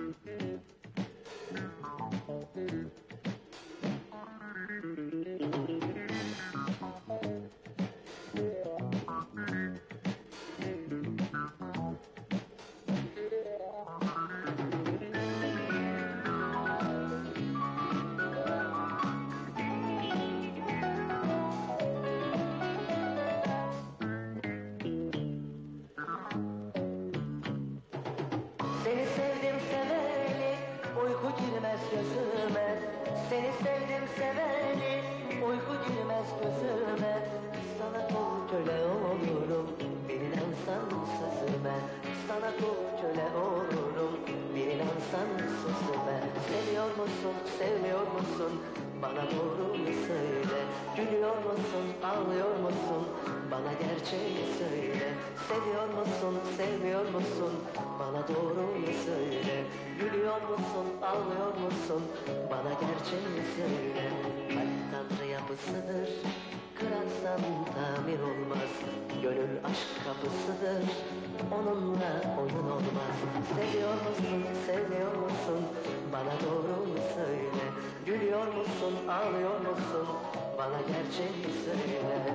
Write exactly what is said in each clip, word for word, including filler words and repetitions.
Seni sevdim seveli, uyku girmez gözüme. Seni sevdim seveli, uyku girmez gözüme. Sana kul köle olurum, bir inansan sözüme. Sana kul köle olurum, bir inansan sözüme. Seviyor musun, sevmiyor musun? Bana doğruyu söyle. Gülüyor musun, ağlıyor musun? Bana gerçeği söyle. Seviyor musun, sevmiyor musun? Bana doğruyu söyle. Gülüyor musun, ağlıyor musun? Bana gerçeği söyle. Kalp tanrı yapısıdır, kırarsan tamir olmaz. Gönül aşk kapısıdır, onunla oyun olmaz. Seviyor musun, sevmiyor musun? Bana doğruyu söyle. Gülüyor musun, ağlıyor musun? Bana gerçeği söyle.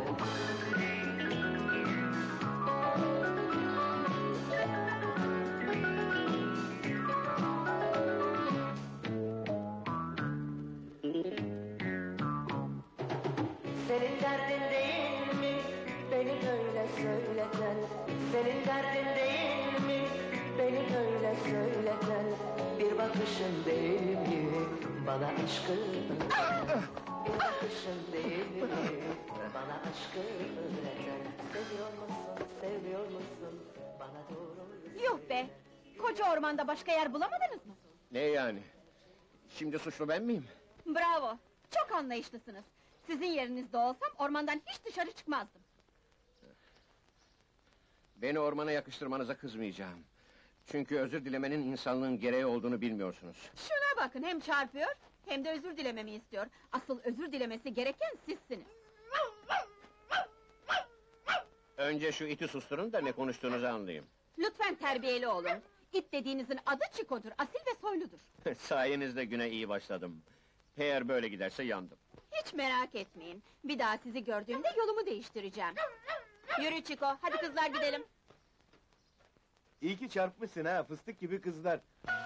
Senin derdin değil mi beni böyle söyleten? Senin derdin değil mi beni böyle söyleten? Bir bakışın değil mi bana aşkı? Bir bakışın değil mi bana aşkı öğreten? Seviyor musun, sevmiyor musun? Bana doğru... Yuh be! Koca ormanda başka yer bulamadınız mı? Ne yani? Şimdi suçlu ben miyim? Bravo! Çok anlayışlısınız. Sizin yerinizde olsam ormandan hiç dışarı çıkmazdım. Beni ormana yakıştırmanıza kızmayacağım. Çünkü özür dilemenin insanlığın gereği olduğunu bilmiyorsunuz. Şuna bakın, hem çarpıyor hem de özür dilememi istiyor. Asıl özür dilemesi gereken sizsiniz. Önce şu iti susturun da ne konuştuğunuzu anlayayım. Lütfen terbiyeli olun. İt dediğinizin adı Çiko'dur, asil ve soyludur. Sayenizde güne iyi başladım. Eğer böyle giderse yandım. Hiç merak etmeyin. Bir daha sizi gördüğümde yolumu değiştireceğim. Yürü Çiko, hadi kızlar gidelim. İyi ki çarpmışsın ha, fıstık gibi kızlar.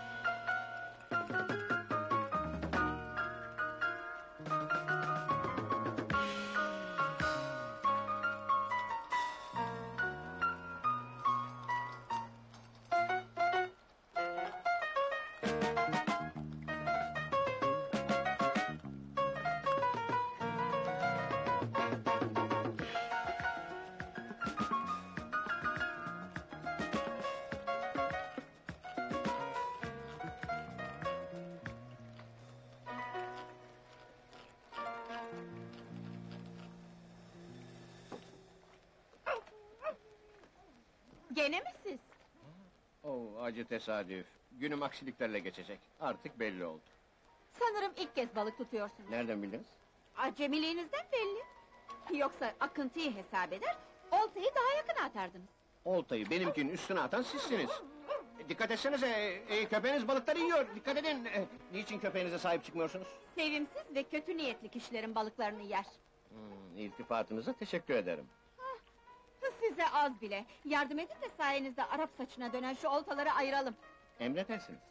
Gene mi siz? Oh, acı tesadüf. Günüm aksiliklerle geçecek. Artık belli oldu. Sanırım ilk kez balık tutuyorsunuz. Nereden bildiniz? Acemiliğinizden belli. Yoksa akıntıyı hesap eder, oltayı daha yakına atardınız. Oltayı benimkinin üstüne atan sizsiniz. E, dikkat etsenize, e, köpeğiniz balıkları yiyor, dikkat edin! E, niçin köpeğinize sahip çıkmıyorsunuz? Sevimsiz ve kötü niyetli kişilerin balıklarını yer. Hmm, iltifatınıza teşekkür ederim. Size az bile. Yardım edin de sayenizde Arap saçına dönen şu oltaları ayıralım. Emredersiniz.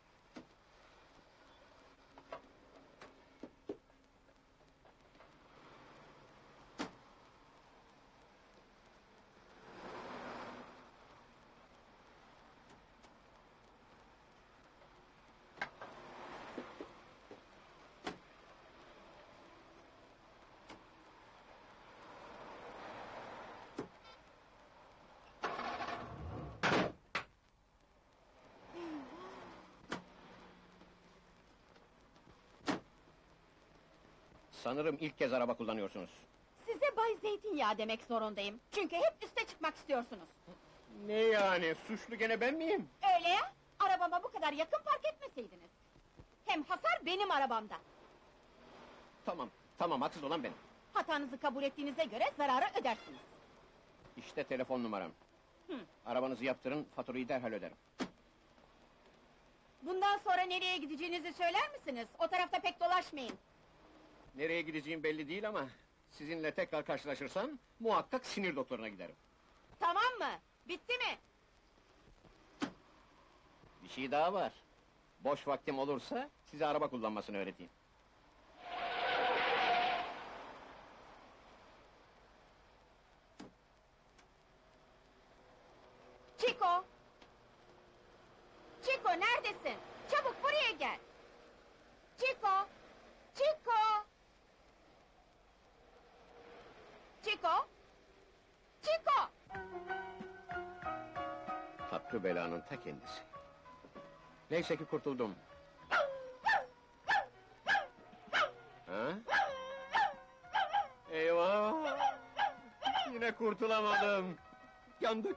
Sanırım ilk kez araba kullanıyorsunuz. Size Bay Zeytinyağı demek zorundayım. Çünkü hep üste çıkmak istiyorsunuz. Ne yani, suçlu gene ben miyim? Öyle ya, arabama bu kadar yakın park etmeseydiniz. Hem hasar benim arabamda. Tamam, tamam, haksız olan benim. Hatanızı kabul ettiğinize göre zararı ödersiniz. İşte telefon numaram. Hı. Arabanızı yaptırın, faturayı derhal öderim. Bundan sonra nereye gideceğinizi söyler misiniz? O tarafta pek dolaşmayın. Nereye gideceğim belli değil ama... ...sizinle tekrar karşılaşırsam... ...muhakkak sinir doktoruna giderim. Tamam mı? Bitti mi? Bir şey daha var. Boş vaktim olursa... ...size araba kullanmasını öğreteyim. Chico! Chico neredesin? Çabuk buraya gel! Chico! Chico! Chico! Chico! Tatlı belanın ta kendisi. Neyse ki kurtuldum. Ha? Eyvah! Yine kurtulamadım. Yandık.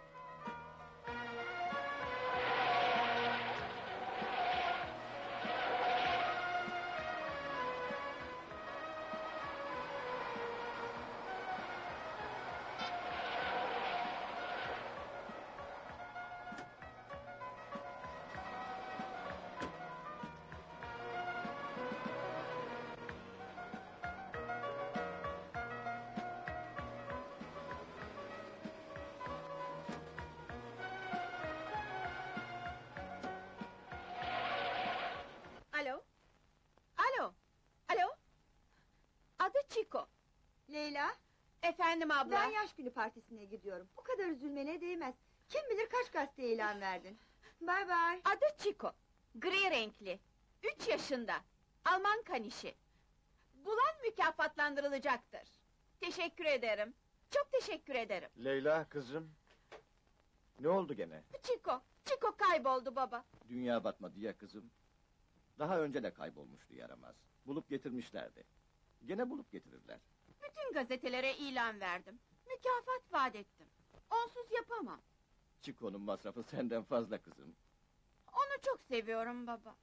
Alo? Alo? Alo? Adı Chico. Leyla, Efendim abla? ben yaş günü partisine gidiyorum. Bu kadar üzülmene değmez. Kim bilir kaç gazeteye ilan verdin. Bay bay. Adı Chico. Gri renkli. Üç yaşında. Alman kanişi. Bulan mükafatlandırılacaktır. Teşekkür ederim. Çok teşekkür ederim. Leyla kızım. Ne oldu gene? Chico. Chico kayboldu baba. Dünya batmadı ya kızım. Daha önce de kaybolmuştu yaramaz. Bulup getirmişlerdi. Gene bulup getirirler. Bütün gazetelere ilan verdim. Mükafat vaat ettim. Onsuz yapamam. Çiko'nun masrafı senden fazla kızım. Onu çok seviyorum baba.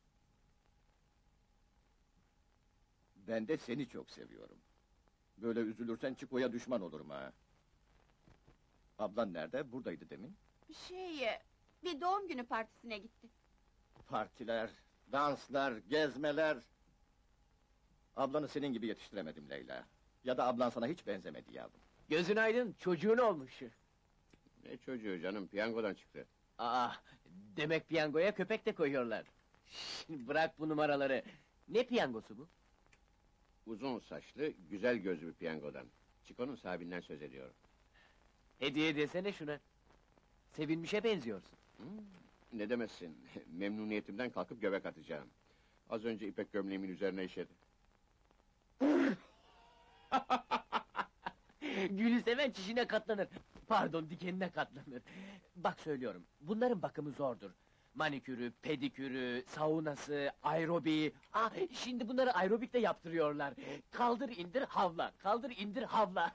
Ben de seni çok seviyorum. Böyle üzülürsen Çiko'ya düşman olurum ha. Ablan nerede? Buradaydı demin. Şey, bir doğum günü partisine gitti. Partiler, danslar, gezmeler... Ablanı senin gibi yetiştiremedim Leyla. Ya da ablan sana hiç benzemedi yavrum. Gözün aydın, çocuğun olmuş. Ne çocuğu canım, piyangodan çıktı. Aa, demek piyangoya köpek de koyuyorlar. Şimdi bırak bu numaraları. Ne piyangosu bu? Uzun saçlı, güzel gözlü bir piyangodan. Çiko'nun sahibinden söz ediyorum. Hediye desene şuna. Sevinmişe benziyorsun. Hmm, ne demezsin, memnuniyetimden kalkıp göbek atacağım. Az önce ipek gömleğimin üzerine işedi. Gülü seven çişine katlanır. Pardon, dikenine katlanır. Bak söylüyorum, bunların bakımı zordur. Manikürü, pedikürü, saunası, aerobiği... Ah, şimdi bunları aerobik de yaptırıyorlar. Kaldır indir havla, kaldır indir havla.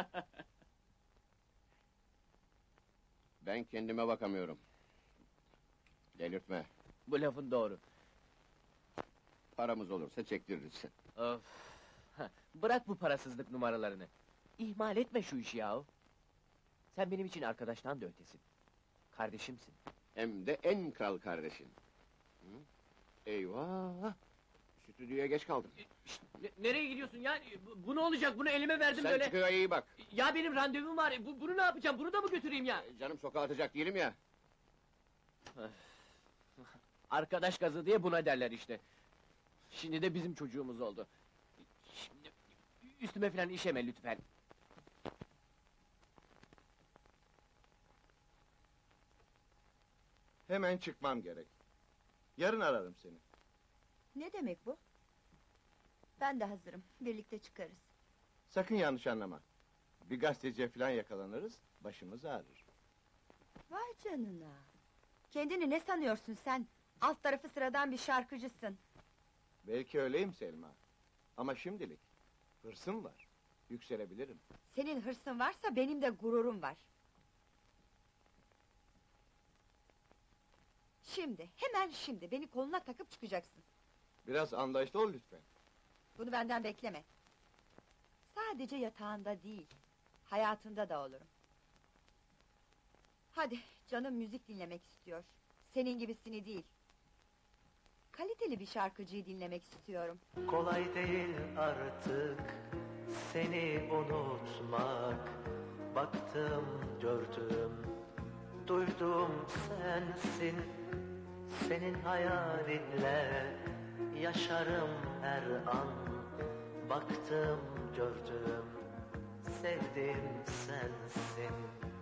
Ben kendime bakamıyorum. Delirtme, Bu lafın doğru. paramız olursa çektiririz. Of! Hah, bırak bu parasızlık numaralarını. İhmal etme şu işi yahu. Sen benim için arkadaştan da ötesin. Kardeşimsin. Hem de en kral kardeşin. Hı? Eyvah! Stüdyoya geç kaldım. Şşt, ne- nereye gidiyorsun ya? Bu, bu ne olacak? Bunu elime verdim Sen böyle. Çiko'ya iyi bak. Ya benim randevum var. Bu, bunu ne yapacağım? Bunu da mı götüreyim ya? Canım sokağa atacak değilim ya. Arkadaş gazı diye buna derler işte. Şimdi de bizim çocuğumuz oldu. Şimdi üstüme falan işeme lütfen. Hemen çıkmam gerek. Yarın ararım seni. Ne demek bu? Ben de hazırım. Birlikte çıkarız. Sakın yanlış anlama. Bir gazeteciye falan yakalanırız, başımız ağrır. Vay canına! Kendini ne sanıyorsun sen? Alt tarafı sıradan bir şarkıcısın. Belki öyleyim Selma. Ama şimdilik hırsım var. Yükselebilirim. Senin hırsın varsa benim de gururum var. Şimdi, hemen şimdi beni koluna takıp çıkacaksın. Biraz anlayışlı ol lütfen. Bunu benden bekleme. Sadece yatağında değil, hayatında da olurum. Hadi, canım müzik dinlemek istiyor. Senin gibisini değil. Kaliteli bir şarkıcıyı dinlemek istiyorum. Kolay değil artık seni unutmak. Baktım, gördüm, duydum sensin. Senin hayalinle yaşarım her an. Baktım, gördüm, sevdim sensin.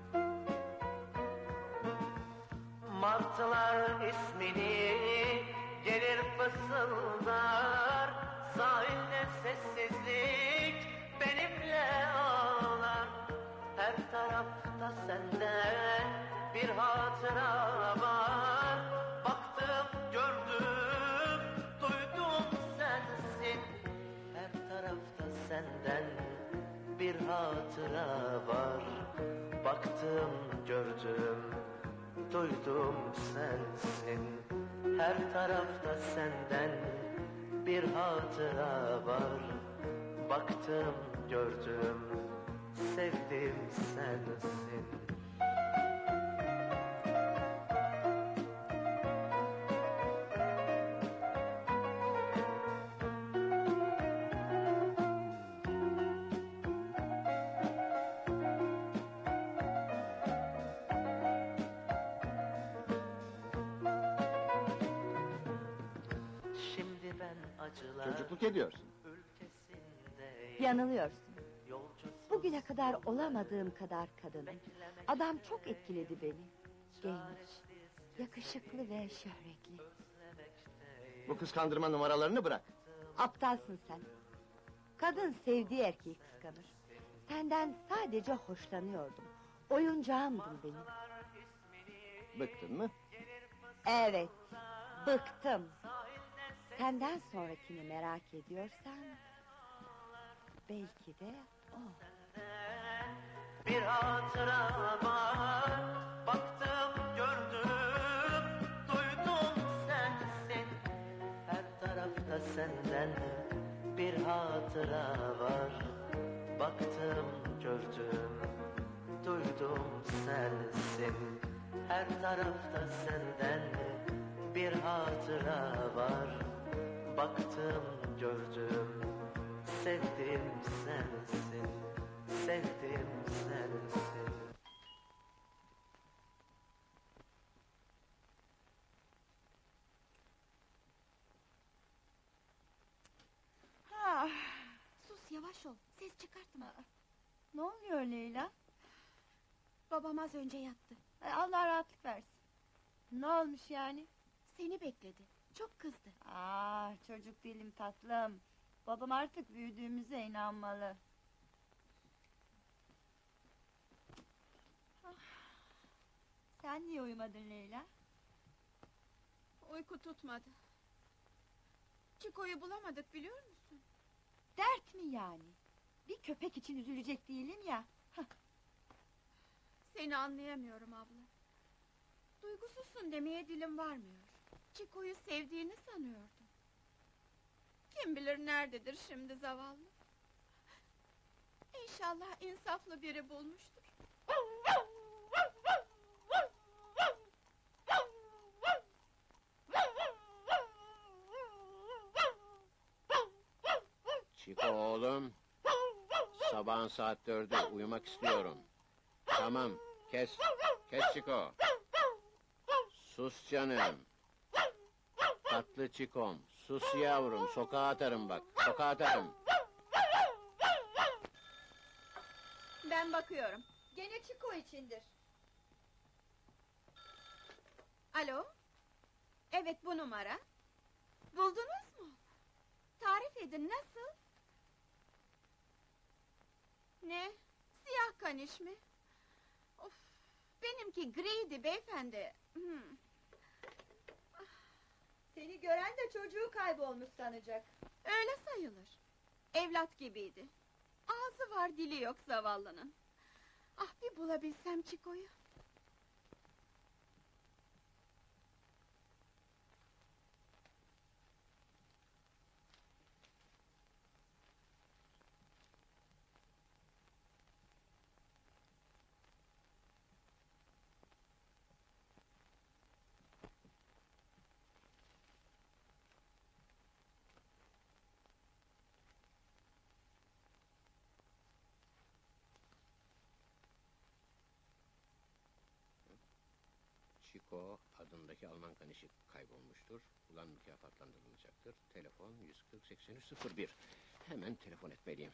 Martılar ismini gelir fısıldar. Sahilde sessizlik benimle ağlar. Her tarafta senden bir hatıra var. Baktım, gördüm, duydum sensin. Her tarafta senden bir hatıra var. Baktım, gördüm, duydum sensin. Her tarafta senden bir hatıra var. Baktım, gördüm, sevdim sensin. Şimdi ben acılar Çocukluk ediyorsun. ülkesindeyim. Yanılıyorsun. Yolcusuz Bugüne kadar olamadığım kadar kadınım. Adam çok etkiledi beni. Genç, yakışıklı ve şöhretli. Bu kıskandırma numaralarını bırak. Aptalsın sen. Kadın sevdiği erkeği kıskanır. Senden sadece hoşlanıyordum. Oyuncağımdın benim. Bıktın mı? Evet, bıktım. Senden sonrakini merak ediyorsan... belki de o. bir hatıra var. Baktım, gördüm, duydum sensin. Her tarafta senden bir hatıra var. Baktım, gördüm, duydum sensin. Her tarafta senden bir hatıra var. Baktım, gördüm, sevdim sensin, sevdim sensin. Ah, Sus, yavaş ol, ses çıkartma. ne oluyor Leyla? Babam az önce yattı. Ay, Allah rahatlık versin. Ne olmuş yani? Seni bekledi, çok kızdı. Ah, çocuk değilim tatlım. Babam artık büyüdüğümüze inanmalı. Ah, sen niye uyumadın Leyla? Uyku tutmadı. Çiko'yu bulamadık, biliyor musun? Dert mi yani? Bir köpek için üzülecek değilim ya. Seni anlayamıyorum abla. Duygusuzsun demeye dilim varmıyor. Çiko'yu sevdiğini sanıyordum. Kim bilir nerededir şimdi zavallı? İnşallah insaflı biri bulmuştur. Çiko oğlum, sabahın saat dörde uyumak istiyorum. Tamam, kes, kes Çiko. Sus canım. Tatlı Çikom, sus yavrum, sokağa atarım bak, sokağa atarım. Ben bakıyorum. Gene Çiko içindir. Alo? Evet, bu numara. Buldunuz mu? Tarif edin, nasıl? Ne? Siyah kaniş mi? Of, benimki griydi beyefendi. Hmm. Seni gören de çocuğu kaybolmuş sanacak. Öyle sayılır. Evlat gibiydi. Ağzı var, dili yok zavallının. Ah, bir bulabilsem Çiko'yu. Chico adındaki Alman kanişi kaybolmuştur. Ulan mükafatlandırılacaktır. Telefon yüz kırk seksen üç sıfır bir. Hemen telefon etmeliyim.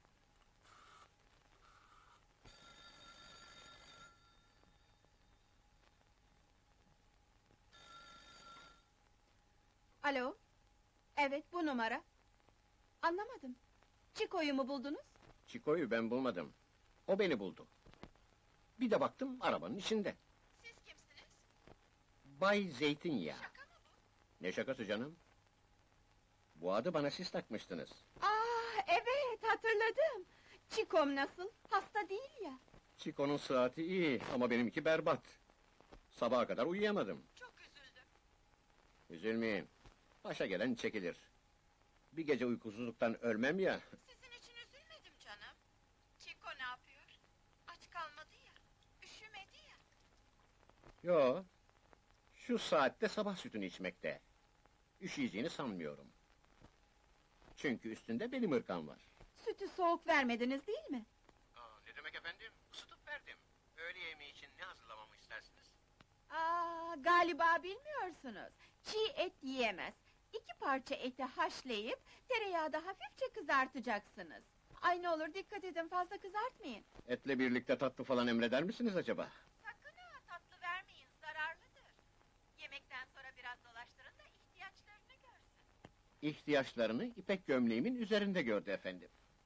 Alo? Evet, bu numara. Anlamadım. Çiko'yu mu buldunuz? Chico'yu ben bulmadım. O beni buldu. Bir de baktım arabanın içinde. Siz kimsiniz? Bay Zeytinyağı. Şaka mı bu? Ne şakası canım? Bu adı bana siz takmıştınız. Aa, evet, hatırladım. Çiko'm nasıl? Hasta değil ya. Chico'nun saati iyi ama benimki berbat. Sabaha kadar uyuyamadım. Çok üzüldüm. Üzülmeyin. Başa gelen çekilir. Bir gece uykusuzluktan ölmem ya. Sizin için üzülmedim canım. Çiko ne yapıyor? Aç kalmadı ya. Üşümedi ya. Yo. Şu saatte sabah sütünü içmekte. Üşüyeceğini sanmıyorum. Çünkü üstünde benim ırkam var. Sütü soğuk vermediniz değil mi? Aa, ne demek efendim? Isıtıp verdim. Öğle yemeği için ne hazırlamamı istersiniz? Aa, galiba bilmiyorsunuz. Çiğ et yiyemez. İki parça eti haşlayıp tereyağda hafifçe kızartacaksınız. Ay ne olur dikkat edin, fazla kızartmayın. Etle birlikte tatlı falan emreder misiniz acaba? Sakın ha, tatlı vermeyin, zararlıdır. Yemekten sonra biraz dolaştırın da ihtiyaçlarını görsün. İhtiyaçlarını ipek gömleğimin üzerinde gördü efendim.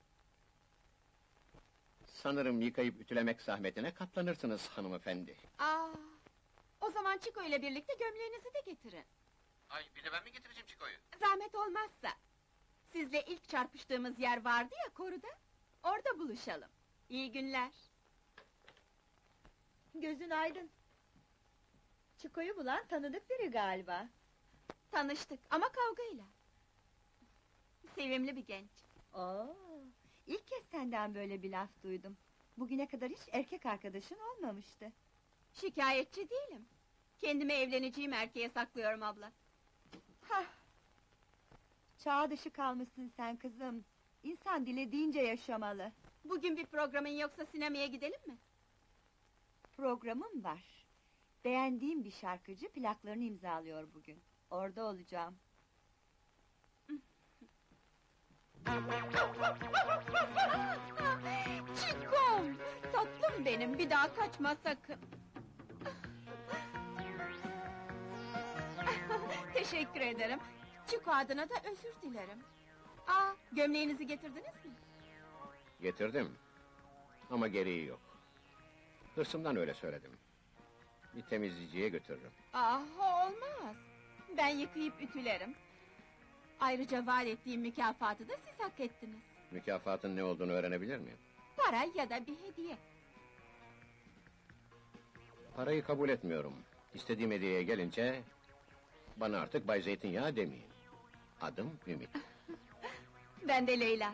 Sanırım yıkayıp ütülemek zahmetine katlanırsınız hanımefendi. Aa, o zaman Çiko ile birlikte gömleğinizi de getirin. Ay, bir de ben mi getireceğim Chico'yu? Zahmet olmazsa. Sizle ilk çarpıştığımız yer vardı ya koruda. Orada buluşalım. İyi günler. Gözün aydın. Çiko'yu bulan tanıdık biri galiba. Tanıştık ama kavgayla. Sevimli bir genç. Oo, ilk kez senden böyle bir laf duydum. Bugüne kadar hiç erkek arkadaşın olmamıştı. Şikayetçi değilim. Kendime evleneceğim erkeğe saklıyorum abla. Hah! Çağ dışı kalmışsın sen kızım. İnsan dilediğince yaşamalı. Bugün bir programın yoksa sinemaya gidelim mi? Programım var. Beğendiğim bir şarkıcı plaklarını imzalıyor bugün. Orada olacağım. Çikom! Tatlım benim, bir daha kaçma sakın. Teşekkür ederim. Çiko adına da özür dilerim. Aa, gömleğinizi getirdiniz mi? Getirdim. Ama gereği yok. Hırsımdan öyle söyledim. Bir temizleyiciye götürürüm. Ah, olmaz. Ben yıkayıp ütülerim. Ayrıca vaat ettiğim mükafatı da siz hak ettiniz. Mükafatın ne olduğunu öğrenebilir miyim? Para ya da bir hediye. Parayı kabul etmiyorum. İstediğim hediyeye gelince... ...bana artık Bay Zeytinyağı demeyin. Adım Ümit. Ben de Leyla.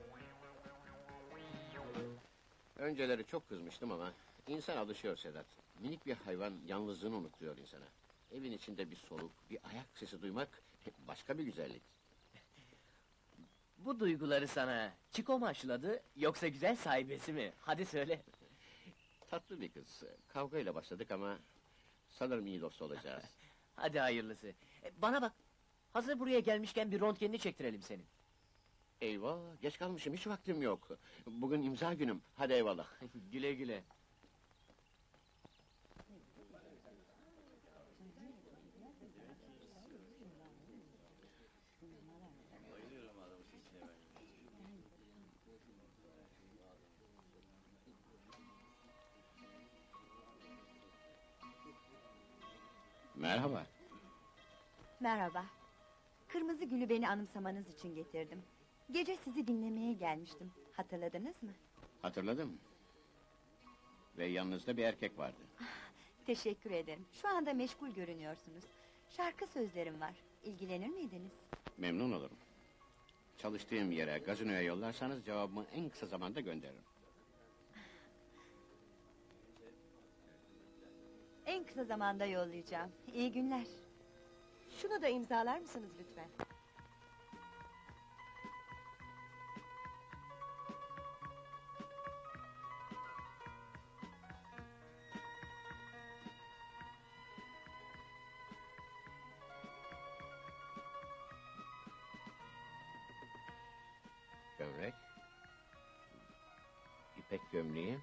Önceleri çok kızmıştım ama... ...insan alışıyor Sedat. Minik bir hayvan yalnızlığını unutuyor insana. Evin içinde bir soluk, bir ayak sesi duymak... ...başka bir güzellik. Bu duyguları sana Çiko mu aşıladı, yoksa güzel sahibesi mi? Hadi söyle. Tatlı bir kız. Kavgayla başladık ama... ...sanırım iyi dost olacağız. Hadi hayırlısı. E, Bana bak, hazır buraya gelmişken bir röntgenini çektirelim senin. Eyvah, geç kalmışım, hiç vaktim yok. Bugün imza günüm, hadi eyvallah. Güle güle. Merhaba. Merhaba. Kırmızı gülü beni anımsamanız için getirdim. Gece sizi dinlemeye gelmiştim. Hatırladınız mı? Hatırladım. Ve yanınızda bir erkek vardı. Teşekkür ederim. Şu anda meşgul görünüyorsunuz. Şarkı sözlerim var. İlgilenir miydiniz? Memnun olurum. Çalıştığım yere, gazinoya yollarsanız cevabımı en kısa zamanda gönderirim. En kısa zamanda yollayacağım. İyi günler. Şunu da imzalar mısınız lütfen? ipek gömleği.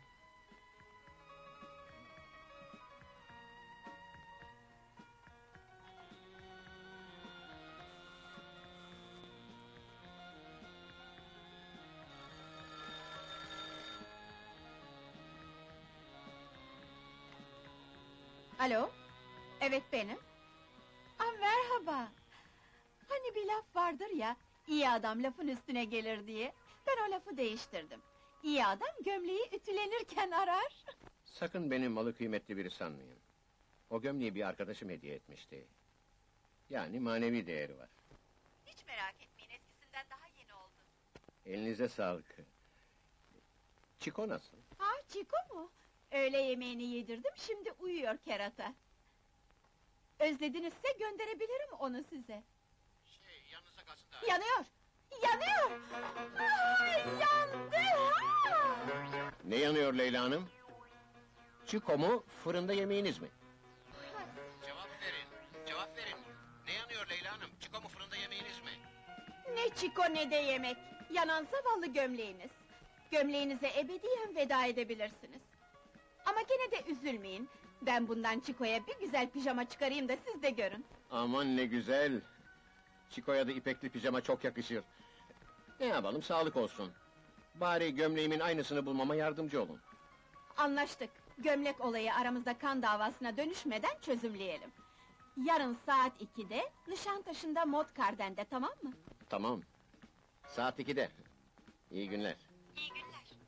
Alo? Evet benim. Aa, merhaba. Hani bir laf vardır ya, iyi adam lafın üstüne gelir diye. Ben o lafı değiştirdim. İyi adam gömleği ütülenirken arar. Sakın beni malı kıymetli biri sanmayın. O gömleği bir arkadaşım hediye etmişti. Yani manevi değeri var. Hiç merak etmeyin, eskisinden daha yeni oldu. Elinize sağlık. Çiko nasıl? Ha, Çiko mu? Öğle yemeğini yedirdim, şimdi uyuyor kerata. Özledinizse gönderebilirim onu size. Şey, yanınıza kalsın da... Yanıyor! Yanıyor! Ay, yandı! Ha! Ne yanıyor Leyla Hanım? Çiko mu, fırında yemeğiniz mi? Cevap verin, cevap verin. Ne yanıyor Leyla Hanım? Çiko mu, fırında yemeğiniz mi? Ne çiko ne de yemek! Yanan zavallı gömleğiniz. Gömleğinize ebediyen veda edebilirsiniz. Ama gene de üzülmeyin. Ben bundan Çiko'ya bir güzel pijama çıkarayım da siz de görün. Aman ne güzel! Çiko'ya da ipekli pijama çok yakışır. Ne yapalım, sağlık olsun. Bari gömleğimin aynısını bulmama yardımcı olun. Anlaştık. Gömlek olayı aramızda kan davasına dönüşmeden çözümleyelim. Yarın saat ikide, Nişantaşı'nda Modkarden'de, tamam mı? Tamam. Saat ikide. İyi günler. İyi günler.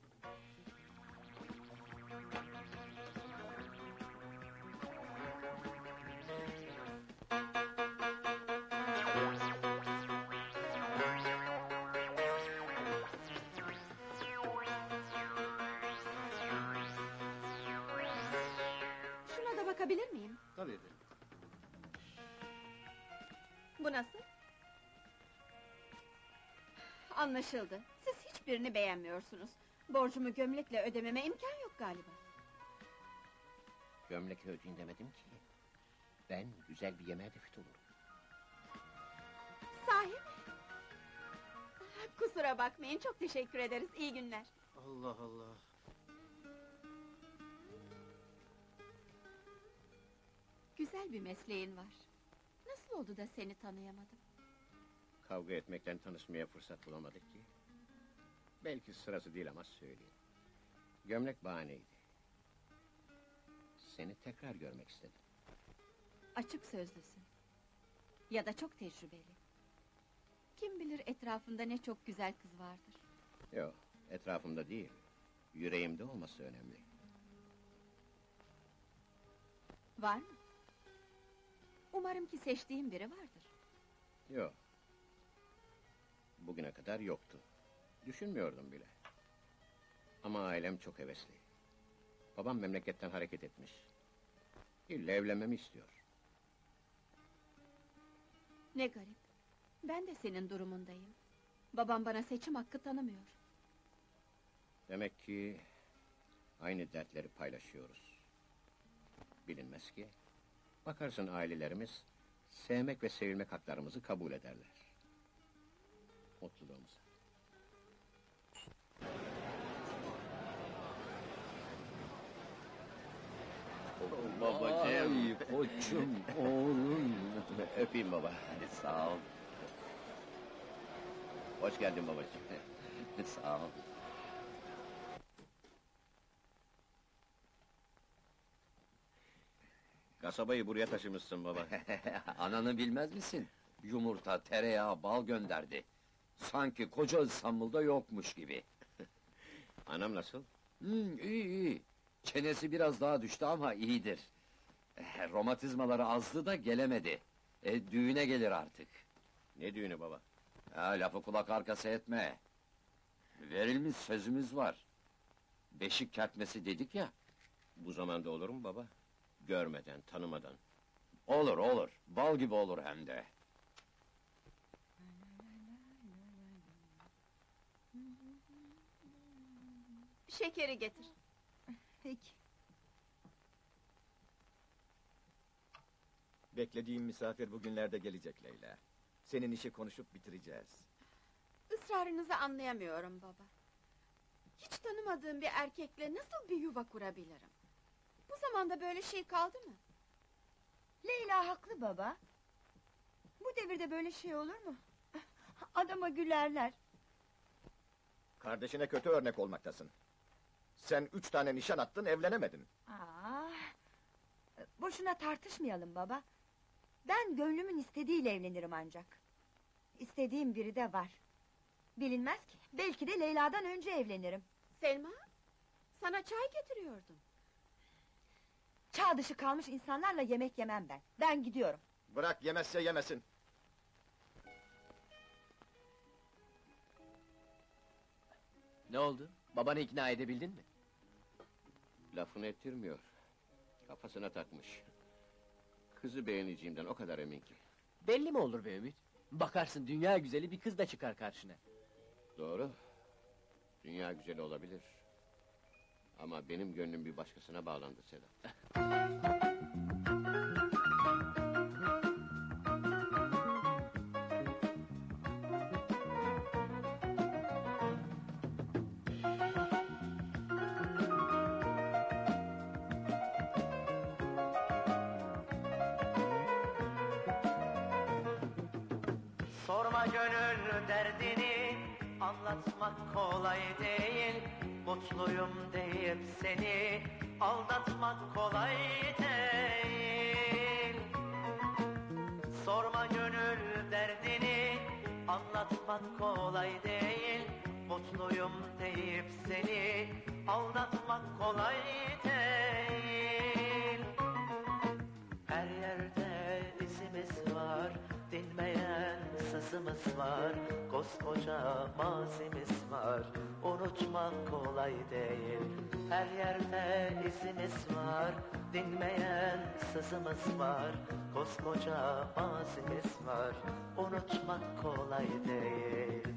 Şuna da bakabilir miyim? Tabii efendim. Bu nasıl? Anlaşıldı. Siz hiçbirini beğenmiyorsunuz. Borcumu gömlekle ödememe imkan yok galiba. Gömlek ödeyin demedim ki. Ben güzel bir yemeğe de fit olurum. Sahi mi? Kusura bakmayın, çok teşekkür ederiz. İyi günler. Allah Allah. Güzel bir mesleğin var. Nasıl oldu da seni tanıyamadım? Kavga etmekten tanışmaya fırsat bulamadık ki. Belki sırası değil ama söyleyeyim. Gömlek bahaneydi. Seni tekrar görmek istedim. Açık sözlüsün. Ya da çok tecrübeli. Kim bilir etrafında ne çok güzel kız vardır. Yok, etrafımda değil. Yüreğimde olması önemli. Var mı? Umarım ki seçtiğin biri vardır. Yok. Bugüne kadar yoktu. Düşünmüyordum bile. Ama ailem çok hevesli. Babam memleketten hareket etmiş. İlle evlenmemi istiyor. Ne garip. Ben de senin durumundayım. Babam bana seçim hakkı tanımıyor. Demek ki... aynı dertleri paylaşıyoruz. Bilinmez ki... bakarsın ailelerimiz... sevmek ve sevilmek haklarımızı kabul ederler. Mutluluğumuza. Babacığım. Ay koçum, oğlum. Öpeyim baba. Hadi sağ ol, Hoş geldin babacığım. sağ ol. Kasabayı buraya taşımışsın baba. Ananı bilmez misin? Yumurta, tereyağı, bal gönderdi. Sanki koca İstanbul'da yokmuş gibi. Anam nasıl? Hmm, iyi iyi. Çenesi biraz daha düştü ama iyidir. Eh, romatizmaları azdı da gelemedi. E, düğüne gelir artık. Ne düğünü baba? Ha, lafı kulak arkası etme. Verilmiş sözümüz var. Beşik kertmesi dedik ya. Bu zamanda olur mu baba? Görmeden, tanımadan. Olur olur, bal gibi olur hem de. Şekeri getir. Peki. Beklediğim misafir bugünlerde gelecek Leyla. Senin işi konuşup bitireceğiz. Israrınızı anlayamıyorum baba. Hiç tanımadığım bir erkekle nasıl bir yuva kurabilirim? Bu zamanda böyle şey kaldı mı? Leyla haklı baba. Bu devirde böyle şey olur mu? Adama gülerler. Kardeşine kötü örnek olmaktasın. Sen üç tane nişan attın, evlenemedin. Aa, boşuna tartışmayalım baba. Ben gönlümün istediğiyle evlenirim ancak. İstediğim biri de var. Bilinmez ki, belki de Leyla'dan önce evlenirim. Selma, sana çay getiriyordum. Çağ dışı kalmış insanlarla yemek yemem ben. Ben gidiyorum. Bırak, yemezse yemesin. Ne oldu? Babanı ikna edebildin mi? Lafını ettirmiyor. Kafasına takmış. Kızı beğeneceğimden o kadar emin ki. Belli mi olur be Ümit? Bakarsın dünya güzeli bir kız da çıkar karşına. Doğru. Dünya güzeli olabilir. Ama benim gönlüm bir başkasına bağlandı Sedat. Sorma gönül derdini, anlatmak kolay değil. Mutluyum deyip seni aldatmak kolay değil. Sorma gönül derdini, anlatmak kolay değil. Mutluyum deyip seni aldatmak kolay değil. Her yerde izimiz var, dinmeyen sızımız var. Koskoca mazimiz var, unutmak kolay değil. Her yerde izimiz var, dinmeyen sızımız var. Koskoca mazimiz var, unutmak kolay değil.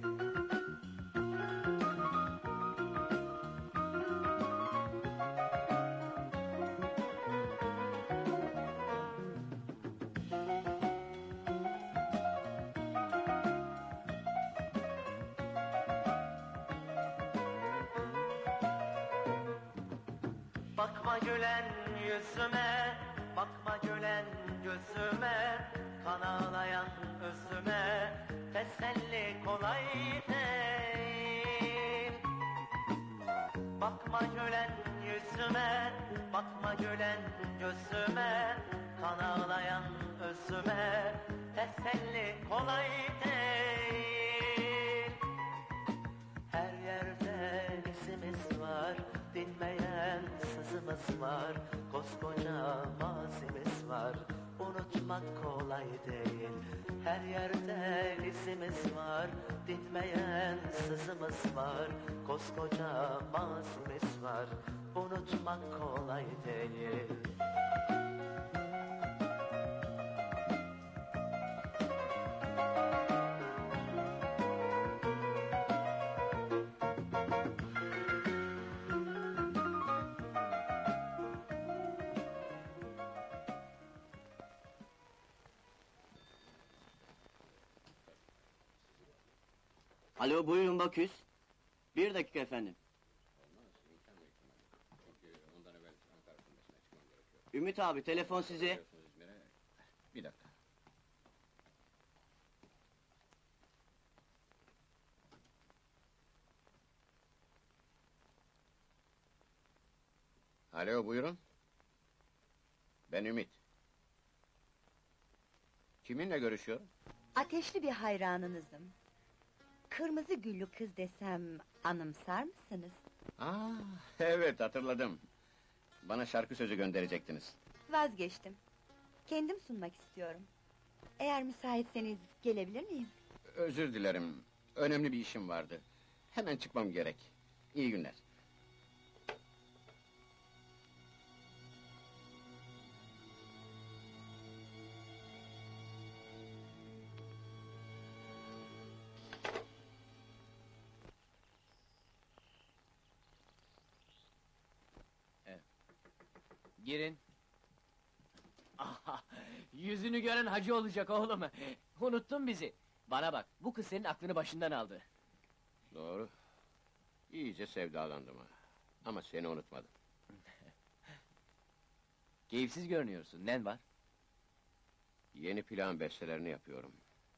Bakma gülen yüzüme, bakma gülen gözüme, kan ağlayan özüme, teselli kolay değil. Bakma gülen yüzüme, bakma gülen gözüme, kan ağlayan özüme, teselli kolay değil. Her yerde izimiz var, dinmeyen sızımız var. Koskoca mazimiz var, unutmak kolay değil. Her yerde izimiz var, dinmeyen sızımız var. Koskoca mazimiz var, unutmak kolay değil. Alo, buyurun Baküs. Bir dakika efendim. Ümit abi, telefon size. Bir dakika. Alo, buyurun. Ben Ümit. Kiminle görüşüyorum? Ateşli bir hayranınızım. Kırmızı güllü kız desem anımsar mısınız? Aa, evet hatırladım. Bana şarkı sözü gönderecektiniz. Vazgeçtim. Kendim sunmak istiyorum. Eğer müsaitseniz gelebilir miyim? Özür dilerim. Önemli bir işim vardı. Hemen çıkmam gerek. İyi günler. Girin. Aha, yüzünü gören hacı olacak oğlum. Unuttun bizi. Bana bak, bu kız senin aklını başından aldı. Doğru. İyice sevdalandım ha. Ama seni unutmadım. Keyifsiz görünüyorsun, nen var? Yeni plan bestelerini yapıyorum.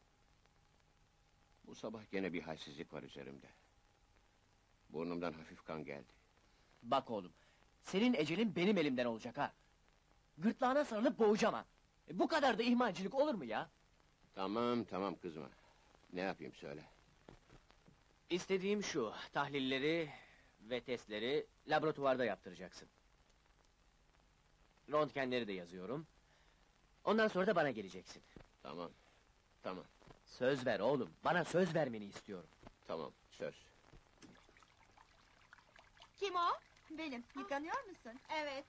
Bu sabah gene bir halsizlik var üzerimde. Burnumdan hafif kan geldi. Bak oğlum, senin ecelin benim elimden olacak ha! Gırtlağına sarılıp boğacağım ha! E, bu kadar da ihmalcilik olur mu ya? Tamam tamam kızma. Ne yapayım söyle. İstediğim şu, tahlilleri ve testleri laboratuvarda yaptıracaksın. Röntgenleri de yazıyorum. Ondan sonra da bana geleceksin. Tamam. Tamam. Söz ver oğlum, bana söz vermeni istiyorum. Tamam söz. Kim o? Benim, yıkanıyor musun? Evet.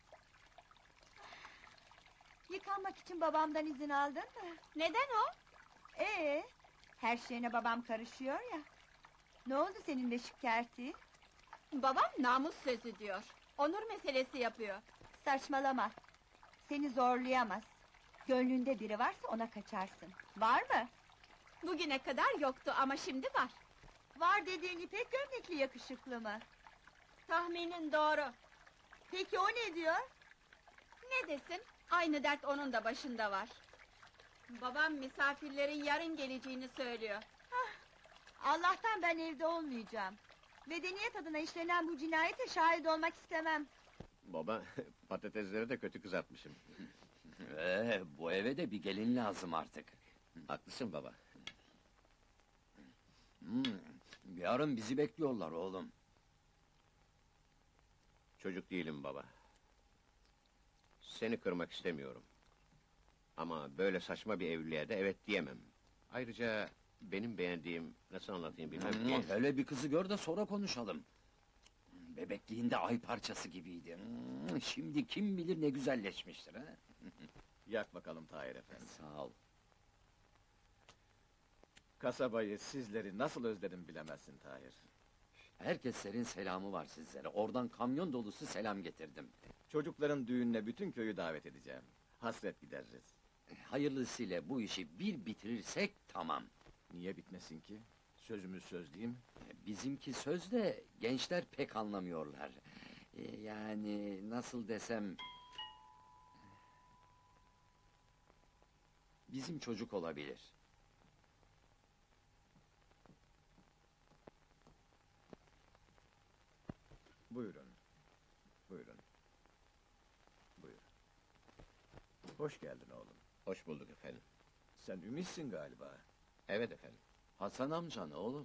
Yıkanmak için babamdan izin aldın mı? Neden o? Ee, her şeyine babam karışıyor ya. Ne oldu senin beşik kertiği? Babam namus sözü diyor. Onur meselesi yapıyor. Saçmalama. Seni zorlayamaz. Gönlünde biri varsa ona kaçarsın. Var mı? Bugüne kadar yoktu ama şimdi var. Var dediğin ipek gömlekli yakışıklı mı? Tahminin doğru. Peki o ne diyor? Ne desin? Aynı dert onun da başında var. Babam misafirlerin yarın geleceğini söylüyor. Allah'tan ben evde olmayacağım. Medeniyet adına işlenen bu cinayete şahit olmak istemem. Baba, patatesleri de kötü kızartmışım. Ee, bu eve de bir gelin lazım artık. Haklısın baba. Hmm, yarın bizi bekliyorlar oğlum. Çocuk değilim baba. Seni kırmak istemiyorum. Ama böyle saçma bir evliliğe de evet diyemem. Ayrıca benim beğendiğim, nasıl anlatayım bilmem Hmm, ki. hele bir kızı gör de sonra konuşalım. Bebekliğinde ay parçası gibiydi. Hmm, şimdi kim bilir ne güzelleşmiştir ha? Yak bakalım Tahir Efendi. Sağ ol. Kasabayı, sizleri nasıl özledim bilemezsin Tahir. Herkeslerin selamı var sizlere. Oradan kamyon dolusu selam getirdim. Çocukların düğününe bütün köyü davet edeceğim. Hasret gideririz. Hayırlısıyla bu işi bir bitirirsek tamam. Niye bitmesin ki? Sözümüz söz değil mi? Bizimki sözde gençler pek anlamıyorlar. Ee, Yani nasıl desem... Bizim çocuk olabilir. Buyurun. Buyurun. Buyur. Hoş geldin oğlum. Hoş bulduk efendim. Sen Ümit'sin galiba. Evet efendim. Hasan amcan oğlum.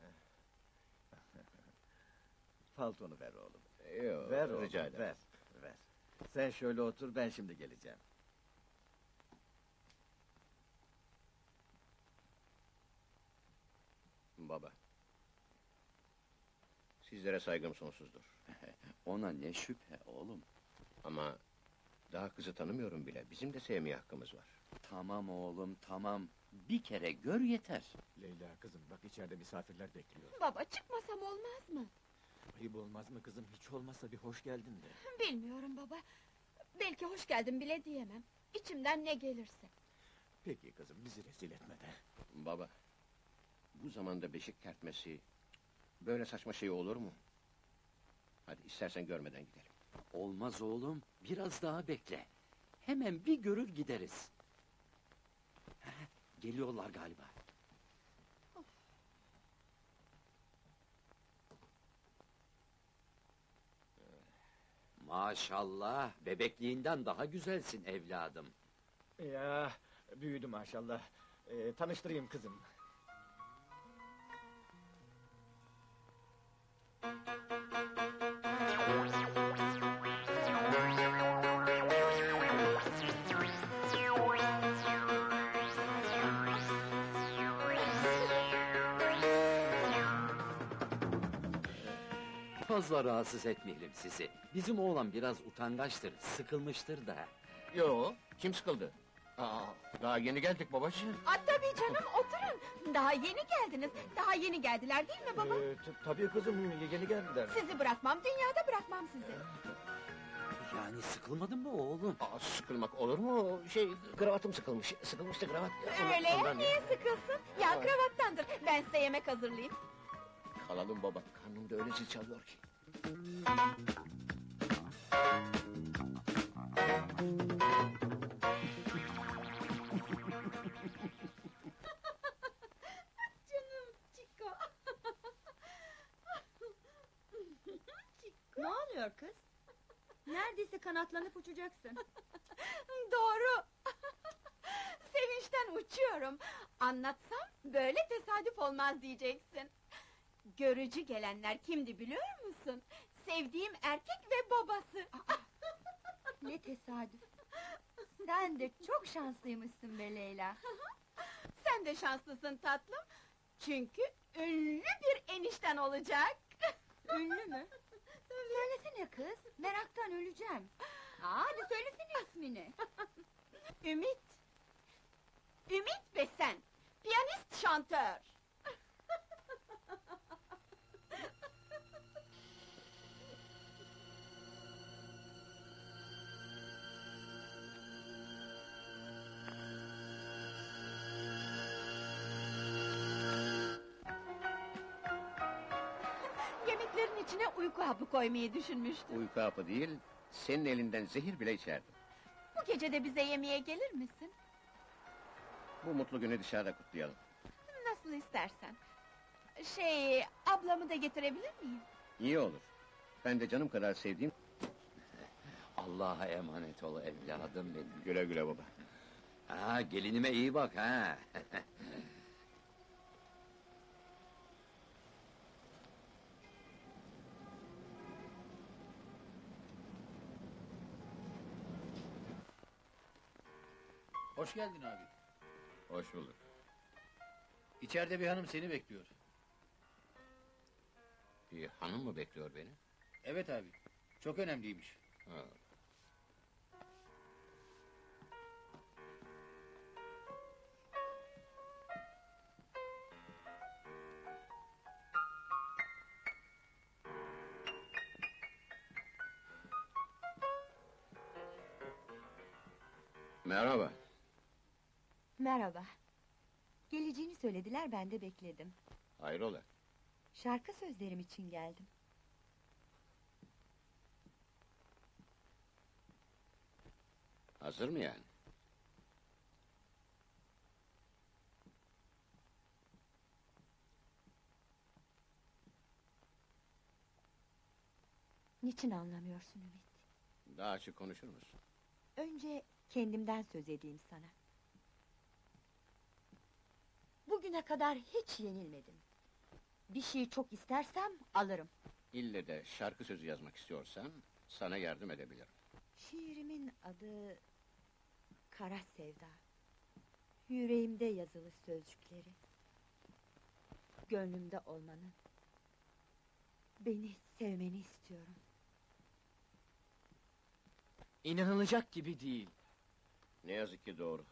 Paltonu ver oğlum. Yo, Ver oğlum, rica ederim. ver, ver. Sen şöyle otur, ben şimdi geleceğim. Baba. Sizlere saygım sonsuzdur. Ona ne şüphe oğlum. Ama daha kızı tanımıyorum bile. Bizim de sevmeye hakkımız var. Tamam oğlum tamam. Bir kere gör yeter. Leyla kızım, bak içeride misafirler bekliyor. Baba çıkmasam olmaz mı? Ayıp olmaz mı kızım, hiç olmazsa bir hoş geldin de. Bilmiyorum baba. Belki hoş geldin bile diyemem. İçimden ne gelirse. Peki kızım, bizi rezil etme de. Baba. Bu zamanda beşik kertmesi... Böyle saçma şey olur mu? Hadi istersen görmeden gidelim. Olmaz oğlum. Biraz daha bekle. Hemen bir görür gideriz. Heh, geliyorlar galiba. Maşallah, bebekliğinden daha güzelsin evladım. Ya, büyüdü maşallah. Ee, tanıştırayım kızım. Fazla rahatsız etmeyelim sizi. Bizim oğlan biraz utangaçtır, sıkılmıştır da. Yo, kim sıkıldı? Aa, daha yeni geldik babacığım. Aa, tabii canım oturun. Daha yeni geldiniz. Daha yeni geldiler değil mi baba? Ee, t- tabii kızım, yeni geldiler. Sizi bırakmam, dünyada bırakmam sizi. Yani sıkılmadın mı oğlum? Aa, sıkılmak olur mu? Şey, kravatım sıkılmış. Sıkılmıştı kravat. Öyle ya, Ondan niye sıkılsın? Ya kravattandır. Ben size yemek hazırlayayım. Kalalım baba, karnımda öyle zil çalıyor ki. Canım Çiko. Ne oluyor kız? Neredeyse kanatlanıp uçacaksın. Doğru. Sevinçten uçuyorum. Anlatsam böyle tesadüf olmaz diyeceksin. Görücü gelenler kimdi biliyor musun? Sevdiğim erkek ve babası. Ne tesadüf. Sen de çok şanslıymışsın be Leyla. Sen de şanslısın tatlım. Çünkü ünlü bir enişten olacak. Ünlü mü? Söylesene kız, meraktan öleceğim. Aa, hadi söylesene ismini. Ümit. Ümit ve sen. Piyanist şantör. Yemeklerin içine uyku hapı koymayı düşünmüştüm. Uyku hapı değil, senin elinden zehir bile içerdim. Bu gece de bize yemeğe gelir misin? Bu mutlu günü dışarıda kutlayalım. Nasıl istersen. Şey, ablamı da getirebilir miyim? İyi olur. Ben de canım kadar sevdiğim... Allah'a emanet ol evladım benim. Güle güle baba. Ha, gelinime iyi bak ha. Hoş geldin abi. Hoş bulduk. İçeride bir hanım seni bekliyor. Bir hanım mı bekliyor beni? Evet abi. Çok önemliymiş. Ha. Merhaba. Merhaba. Geleceğini söylediler, ben de bekledim. Hayrola? Şarkı sözlerim için geldim. Hazır mı yani? Niçin anlamıyorsun Ümit? Daha açık konuşur musun? Önce kendimden söz edeyim sana. Bugüne kadar hiç yenilmedim. Bir şeyi çok istersem alırım. İlle de şarkı sözü yazmak istiyorsan sana yardım edebilirim. Şiirimin adı Kara Sevda. Yüreğimde yazılı sözcükleri. Gönlümde olmanı, beni sevmeni istiyorum. İnanılacak gibi değil. Ne yazık ki doğru.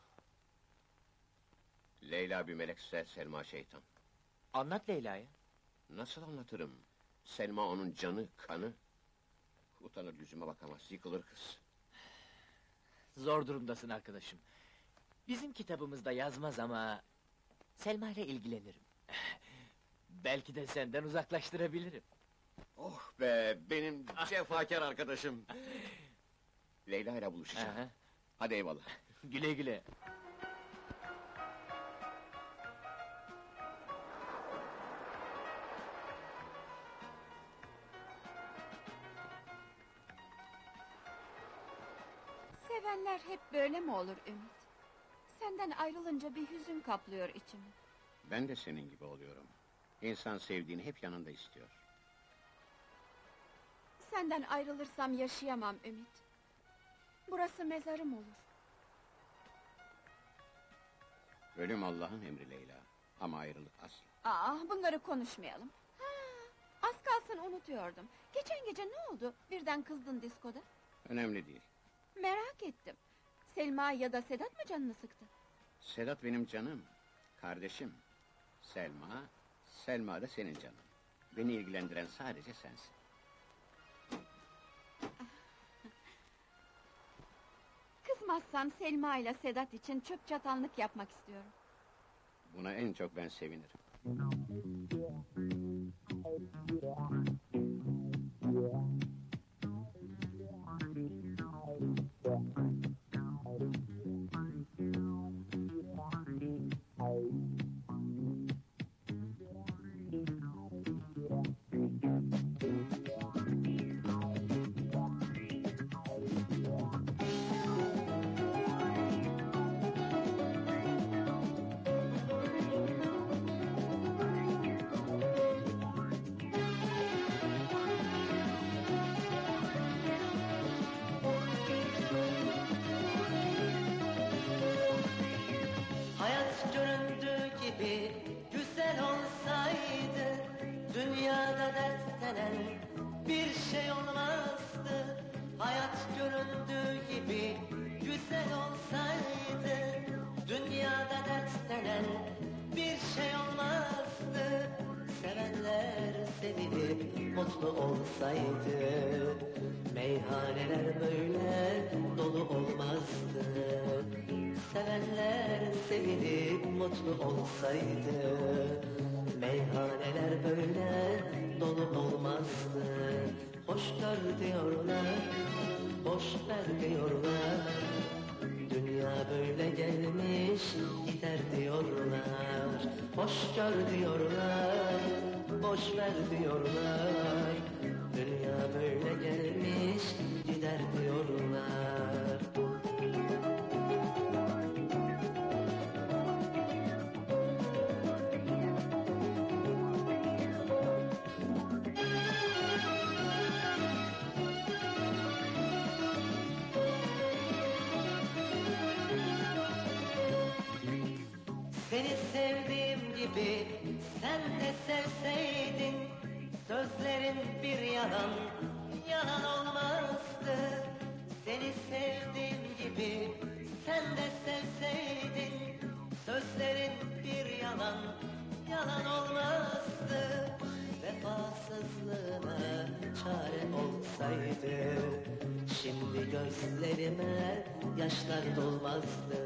Leyla bir melekse Selma şeytan. Anlat Leyla'ya. Nasıl anlatırım? Selma onun canı, kanı. Utanır yüzüme bakamaz, yıkılır kız. Zor durumdasın arkadaşım. Bizim kitabımızda yazmaz ama... Selma ile ilgilenirim. Belki de senden uzaklaştırabilirim. Oh be, benim cefakar arkadaşım! Leyla ile buluşacağım. Aha. Hadi eyvallah. Güle güle. Sevenler hep böyle mi olur Ümit? Senden ayrılınca bir hüzün kaplıyor içimi. Ben de senin gibi oluyorum. İnsan sevdiğini hep yanında istiyor. Senden ayrılırsam yaşayamam Ümit. Burası mezarım olur. Ölüm Allah'ın emri Leyla. Ama ayrılık asla. Aa, bunları konuşmayalım. Ha, az kalsın unutuyordum. Geçen gece ne oldu? Birden kızdın diskoda. Önemli değil. Merak ettim. Selma ya da Sedat mı canını sıktı? Sedat benim canım, kardeşim. Selma, Selma da senin canın. Beni ilgilendiren sadece sensin. Kızmazsan Selma ile Sedat için çöp çatanlık yapmak istiyorum. Buna en çok ben sevinirim. Hayat göründüğü gibi güzel olsaydı, dünyada dert denen bir şey olmazdı. Hayat göründüğü gibi güzel olsaydı, dünyada dert denen bir şey olmazdı. Sevenler sevilip mutlu olsaydı, meyhaneler böyle dolu olmazdı. Sevenler sevilip mutlu olsaydı, meyhaneler böyle dolu olmazdı. Hoş gör diyorlar, boş ver diyorlar, dünya böyle gelmiş gider diyorlar. Hoş gör diyorlar, boş ver diyorlar, dünya böyle gelmiş gider diyorlar. Seni sevdiğim gibi sen de sevseydin, sözlerin bir yalan, yalan olmazdı. Seni sevdiğim gibi sen de sevseydin, sözlerin bir yalan, yalan olmazdı. Vefasızlığına çare olsaydı, şimdi gözlerime yaşlar dolmazdı.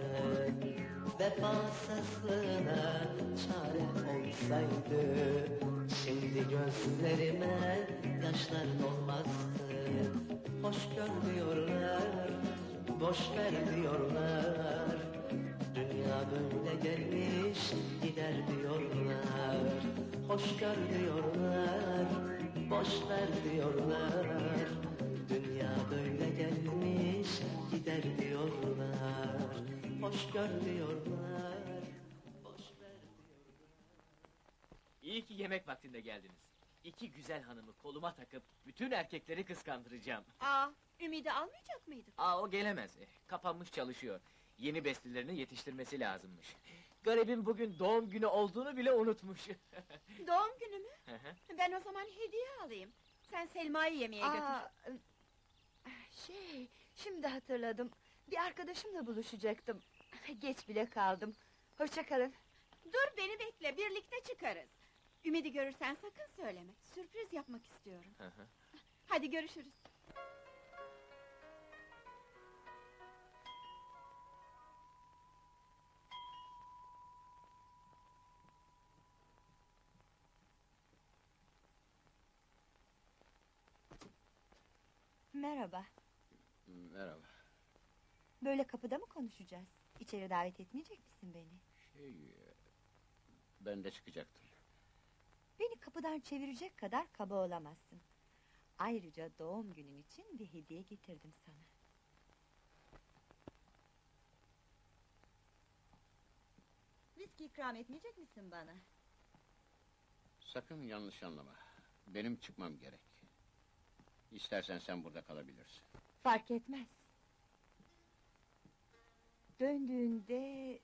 Vefasızlığına çare olsaydı, şimdi gözlerime yaşlar dolmazdı. Hoş gör diyorlar, boş ver diyorlar, dünya böyle gelmiş gider diyorlar. Hoş gör diyorlar, boş ver diyorlar, dünya böyle gelmiş gider diyorlar. Hoş gör diyorlar, boş ver diyorlar. İyi ki yemek vaktinde geldiniz. İki güzel hanımı koluma takıp bütün erkekleri kıskandıracağım. Aa, Ümidi almayacak mıydık? Aa, o gelemez. Eh, kapanmış çalışıyor. Yeni bestelerini yetiştirmesi lazımmış. Garibin bugün doğum günü olduğunu bile unutmuş. Doğum günü mü? Hı hı. Ben o zaman hediye alayım. Sen Selma'yı yemeğe götür. Aa, şey, şimdi hatırladım. Bir arkadaşımla buluşacaktım. Geç bile kaldım. Hoşça kalın. Dur beni bekle, birlikte çıkarız. Ümidi görürsen sakın söyleme. Sürpriz yapmak istiyorum. Hı hı. Hadi görüşürüz. Merhaba. Merhaba. Böyle kapıda mı konuşacağız? İçeri davet etmeyecek misin beni? Şey, ben de çıkacaktım. Beni kapıdan çevirecek kadar kaba olamazsın. Ayrıca doğum günün için bir hediye getirdim sana. Viski ikram etmeyecek misin bana? Sakın yanlış anlama. Benim çıkmam gerek. İstersen sen burada kalabilirsin. Fark etmez. Döndüğünde...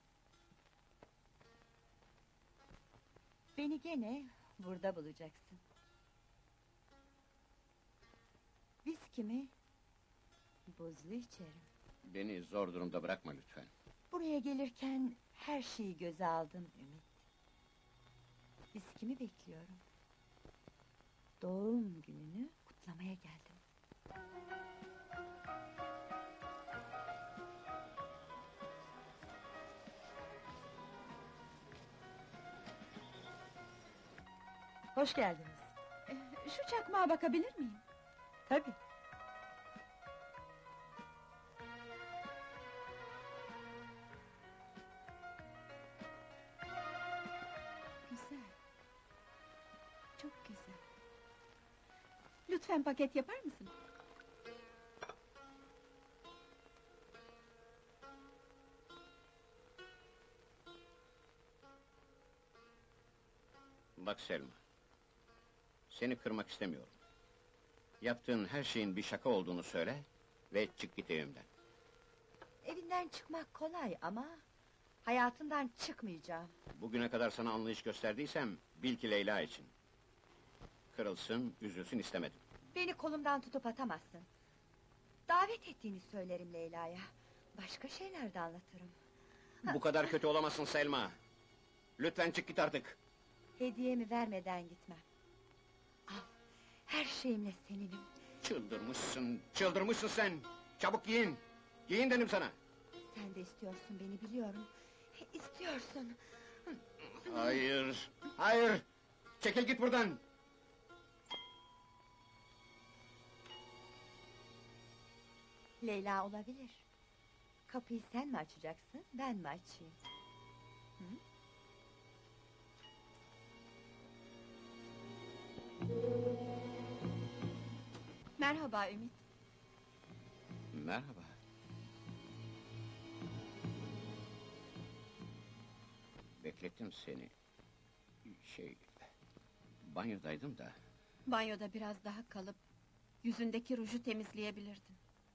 beni gene burada bulacaksın. Viski mi? Buzlu içerim. Beni zor durumda bırakma lütfen. Buraya gelirken her şeyi göze aldım Ümit. Viskimi bekliyorum. Doğum gününü kutlamaya geldim. Hoş geldiniz. Şu çakmağa bakabilir miyim? Tabii. Güzel. Çok güzel. Lütfen paket yapar mısın? Bak Selma, seni kırmak istemiyorum. Yaptığın her şeyin bir şaka olduğunu söyle ve çık git evimden. Evinden çıkmak kolay ama... hayatından çıkmayacağım. Bugüne kadar sana anlayış gösterdiysem, bil ki Leyla için. Kırılsın, üzülsün istemedim. Beni kolumdan tutup atamazsın. Davet ettiğini söylerim Leyla'ya. Başka şeyler de anlatırım. Bu kadar kötü olamazsın Selma! Lütfen çık git artık! Hediyemi vermeden gitmem. Al, her şeyimle seninim. Çıldırmışsın, çıldırmışsın sen! Çabuk giyin! Giyin dedim sana! Sen de istiyorsun beni biliyorum. İstiyorsun. Hayır, hayır! Çekil git buradan! Leyla olabilir. Kapıyı sen mi açacaksın, ben mi açayım? Hı? Merhaba Ümit. Merhaba. Beklettim seni. Şey... banyodaydım da... Banyoda biraz daha kalıp... yüzündeki ruju temizleyebilirdin.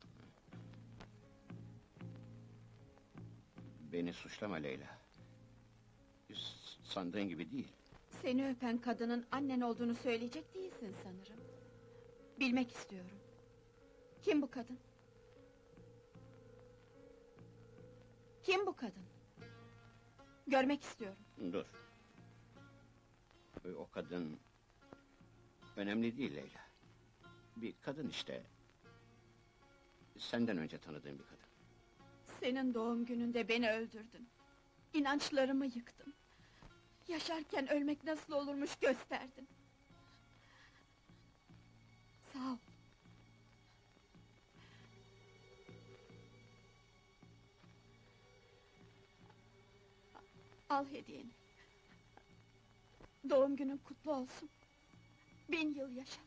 Beni suçlama Leyla. S- Sandığın gibi değil. Seni öpen kadının annen olduğunu söyleyecek değilsin sanırım. Bilmek istiyorum. Kim bu kadın? Kim bu kadın? Görmek istiyorum. Dur. O kadın... önemli değil Leyla. Bir kadın işte. Senden önce tanıdığım bir kadın. Senin doğum gününde beni öldürdün. İnançlarımı yıktın. Yaşarken ölmek nasıl olurmuş gösterdin. Sağ ol. Al hediyeni. Doğum günün kutlu olsun. Bin yıl yaşa.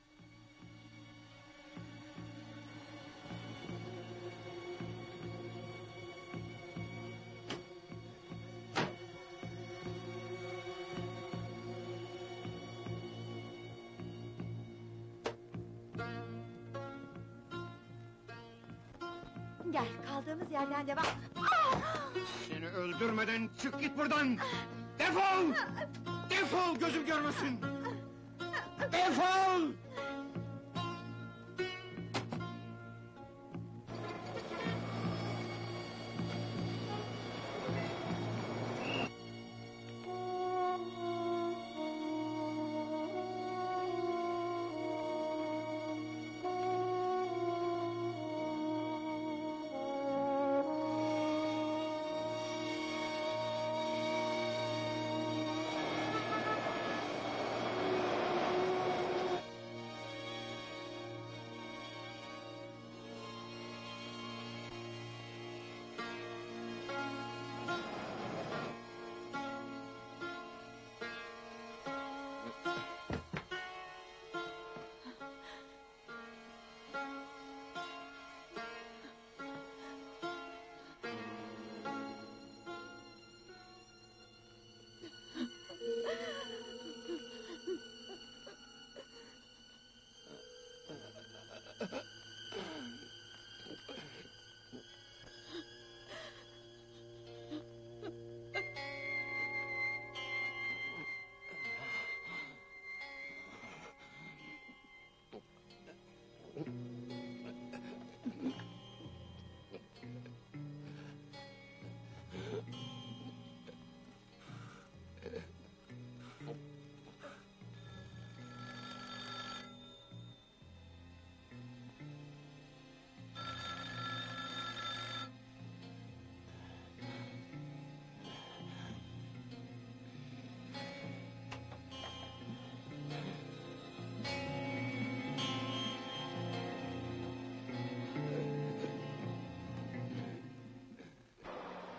Gel, kaldığımız yerden devam... Seni öldürmeden çık git buradan! Defol! Defol, gözüm görmesin! Defol!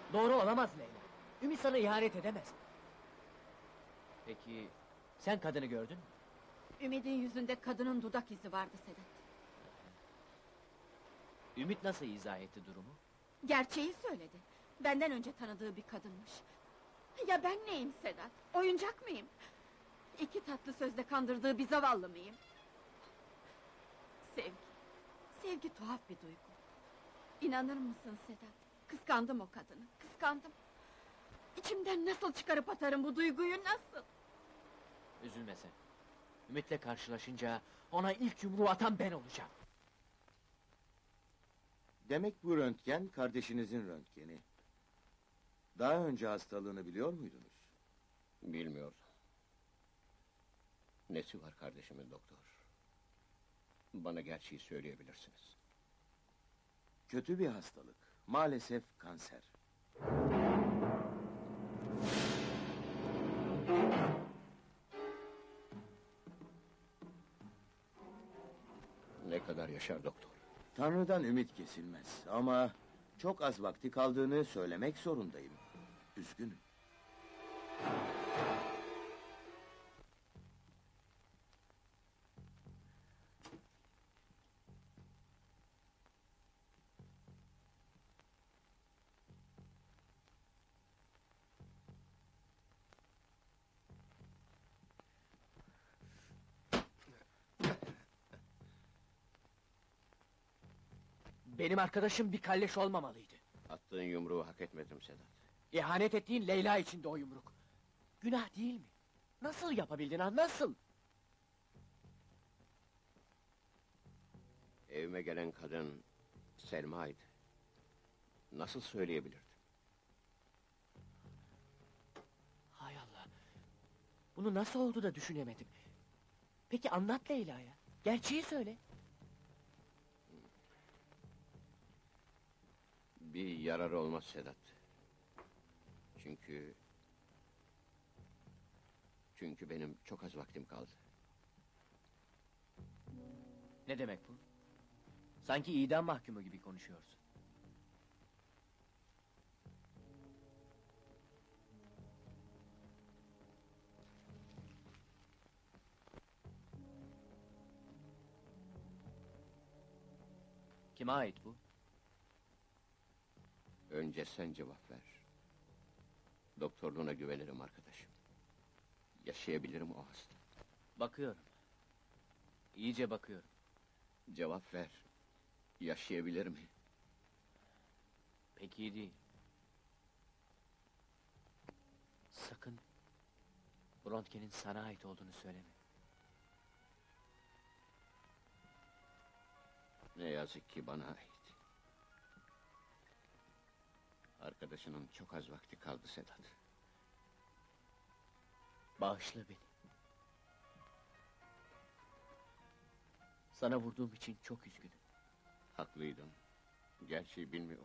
Doğru olamaz Leyla. Ümit sana ihanet edemez. Peki, sen kadını gördün mü? Ümid'in yüzünde kadının dudak izi vardı Sedat. Ümit nasıl izah etti durumu? Gerçeği söyledi. Benden önce tanıdığı bir kadınmış. Ya ben neyim Sedat? Oyuncak mıyım? İki tatlı sözle kandırdığı bir zavallı mıyım? Sevgi. Sevgi tuhaf bir duygu. İnanır mısın Sedat? Kıskandım o kadını, kıskandım. İçimden nasıl çıkarıp atarım bu duyguyu, nasıl? Üzülme sen. Ümit'le karşılaşınca ona ilk yumruğu atan ben olacağım. Demek bu röntgen kardeşinizin röntgeni. Daha önce hastalığını biliyor muydunuz? Bilmiyordum. Nesi var kardeşimin doktor? Bana gerçeği söyleyebilirsiniz. Kötü bir hastalık. Maalesef kanser. Ne kadar yaşar doktor? Tanrı'dan ümit kesilmez ama çok az vakti kaldığını söylemek zorundayım. Üzgünüm. Benim arkadaşım bir kalleş olmamalıydı. Attığın yumruğu hak etmedim Sedat. İhanet ettiğin Leyla içinde o yumruk. Günah değil mi? Nasıl yapabildin ha, nasıl? Evime gelen kadın Selma'ydı. Nasıl söyleyebilirdim? Hay Allah! Bunu nasıl oldu da düşünemedim. Peki anlat Leyla'ya. Gerçeği söyle. Bir yararı olmaz Sedat. Çünkü... Çünkü benim çok az vaktim kaldı. Ne demek bu? Sanki idam mahkumu gibi konuşuyorsun. Kime ait bu? Önce sen cevap ver. Doktorluğuna güvenirim arkadaşım. Yaşayabilirim o hasta. Bakıyorum. İyice bakıyorum. Cevap ver. Yaşayabilir mi? Pek iyi değil. Sakın... bu röntgenin sana ait olduğunu söyleme. Ne yazık ki bana ait. Arkadaşının çok az vakti kaldı Sedat. Bağışla beni. Sana vurduğum için çok üzgünüm. Haklıydın. Gerçeği bilmiyordum.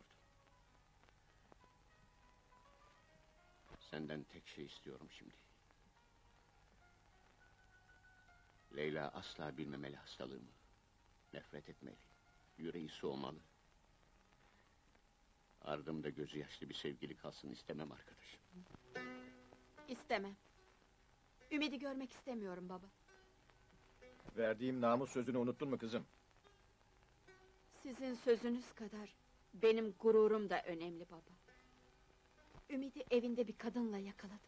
Senden tek şey istiyorum şimdi. Leyla asla bilmemeli hastalığımı. Nefret etmeli. Yüreği soğumalı. Ardımda gözü yaşlı bir sevgili kalsın istemem arkadaşım. İstemem. Ümidi görmek istemiyorum baba. Verdiğim namus sözünü unuttun mu kızım? Sizin sözünüz kadar benim gururum da önemli baba. Ümidi evinde bir kadınla yakaladım.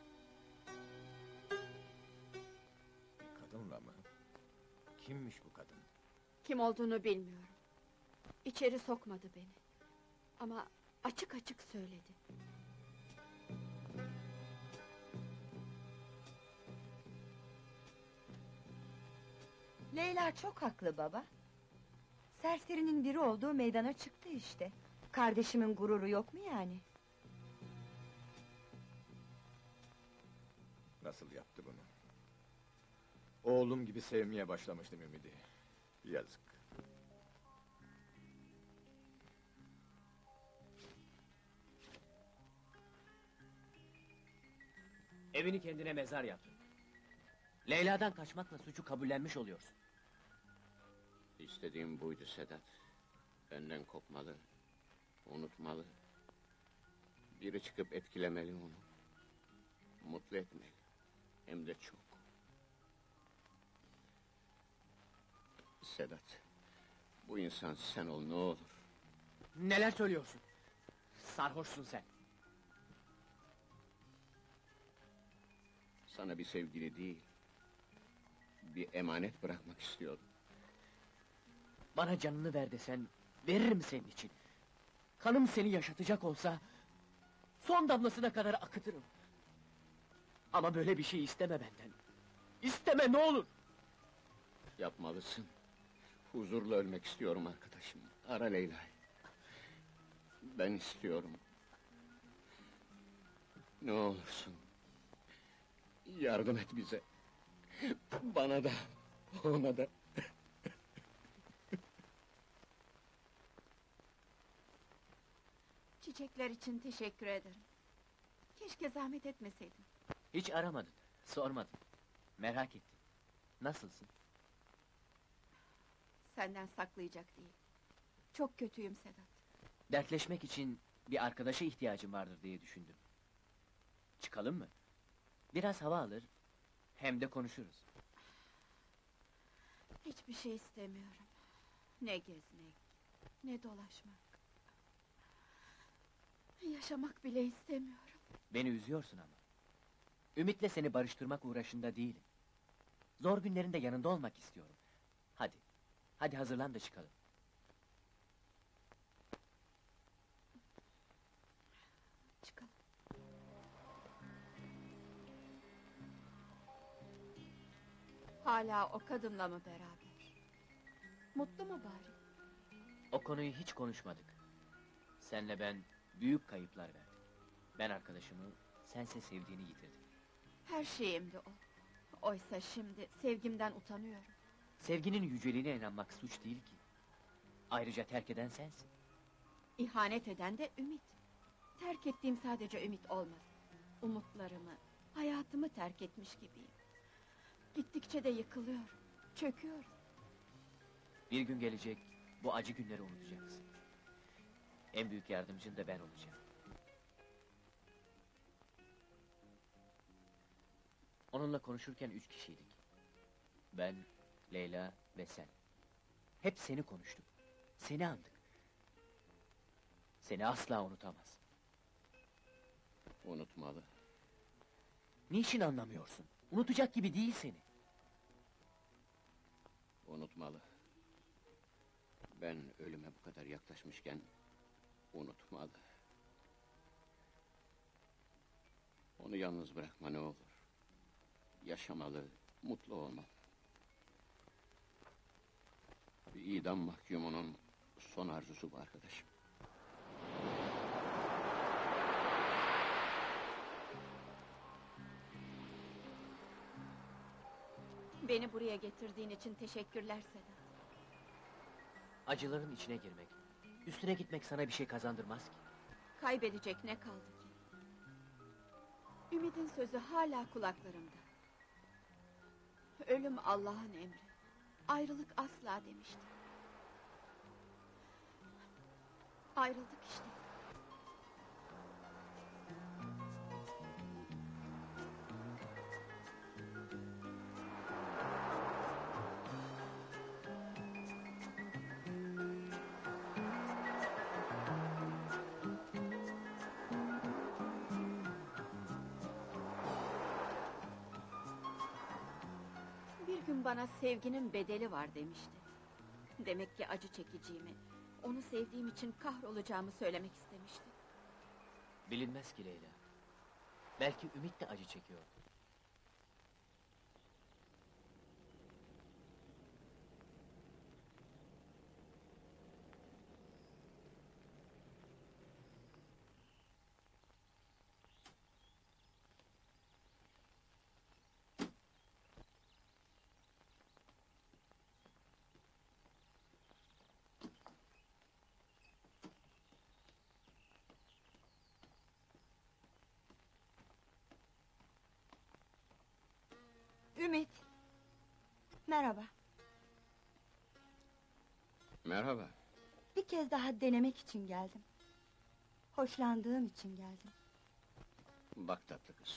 Bir kadınla mı? Kimmiş bu kadın? Kim olduğunu bilmiyorum. İçeri sokmadı beni. Ama açık açık söyledi. Leyla çok haklı baba. Serserinin biri olduğu meydana çıktı işte. Kardeşimin gururu yok mu yani? Nasıl yaptı bunu? Oğlum gibi sevmeye başlamıştım Ümidi. Yazık. Evini kendine mezar yaptın. Leyla'dan kaçmakla suçu kabullenmiş oluyorsun. İstediğim buydu Sedat. Benden kopmalı. Unutmalı. Biri çıkıp etkilemeli onu. Mutlu etmeli. Hem de çok. Sedat, bu insan sen ol ne olur. Neler söylüyorsun? Sarhoşsun sen. Sana bir sevgili değil, bir emanet bırakmak istiyorum. Bana canını ver desen, veririm senin için. Kanım seni yaşatacak olsa, son damlasına kadar akıtırım. Ama böyle bir şey isteme benden. İsteme ne olur! Yapmalısın. Huzurla ölmek istiyorum arkadaşım. Ara Leyla'yı. Ben istiyorum. Ne olursun. Yardım et bize. Bana da, ona da. Çiçekler için teşekkür ederim. Keşke zahmet etmeseydin. Hiç aramadın, sormadın. Merak ettim. Nasılsın? Senden saklayacak değil. Çok kötüyüm Sedat. Dertleşmek için bir arkadaşa ihtiyacım vardır diye düşündüm. Çıkalım mı? Biraz hava alır, hem de konuşuruz. Hiçbir şey istemiyorum. Ne gezmek, ne dolaşmak. Yaşamak bile istemiyorum. Beni üzüyorsun ama. Ümit'le seni barıştırmak uğraşında değilim. Zor günlerinde yanında olmak istiyorum. Hadi, hadi hazırlan da çıkalım. Çıkalım. Hala o kadınla mı beraber? Mutlu mu bari? O konuyu hiç konuşmadık. Senle ben büyük kayıplar verdik. Ben arkadaşımı, sense sevdiğini yitirdim. Her şeyimdi o. Oysa şimdi sevgimden utanıyorum. Sevginin yüceliğine inanmak suç değil ki. Ayrıca terk eden sensin. İhanet eden de Ümit. Terk ettiğim sadece Ümit olmadı. Umutlarımı, hayatımı terk etmiş gibiyim. Gittikçe de yıkılıyorum, çöküyorum. Bir gün gelecek, bu acı günleri unutacaksın. En büyük yardımcın da ben olacağım. Onunla konuşurken üç kişiydik. Ben, Leyla ve sen. Hep seni konuştuk. Seni andık. Seni asla unutamaz. Unutmalı. Niçin anlamıyorsun? Unutacak gibi değil seni. Unutmalı. Ben ölüme bu kadar yaklaşmışken unutmalı. Onu yalnız bırakma ne olur. Yaşamalı, mutlu olmalı. Bir idam mahkumunun son arzusu bu arkadaşım. Beni buraya getirdiğin için teşekkürler Sedat. Acıların içine girmek, üstüne gitmek sana bir şey kazandırmaz ki. Kaybedecek ne kaldı ki? Ümidin sözü hala kulaklarımda. Ölüm Allah'ın emri. Ayrılık asla demişti. Ayrıldık işte. Bir gün bana sevginin bedeli var demişti. Demek ki acı çekeceğimi, onu sevdiğim için kahrolacağımı söylemek istemişti. Bilinmez ki Leyla. Belki Ümit de acı çekiyor. Ümit! Merhaba. Merhaba. Bir kez daha denemek için geldim. Hoşlandığım için geldim. Bak tatlı kız.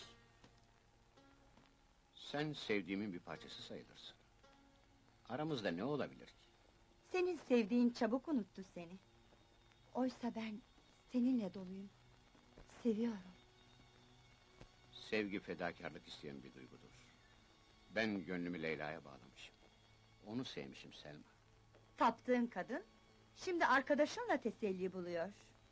Sen sevdiğimin bir parçası sayılırsın. Aramızda ne olabilir ki? Senin sevdiğin çabuk unuttu seni. Oysa ben seninle doluyum. Seviyorum. Sevgi fedakarlık isteyen bir duygudur. Ben gönlümü Leyla'ya bağlamışım. Onu sevmişim Selma. Taptığın kadın, şimdi arkadaşınla teselli buluyor.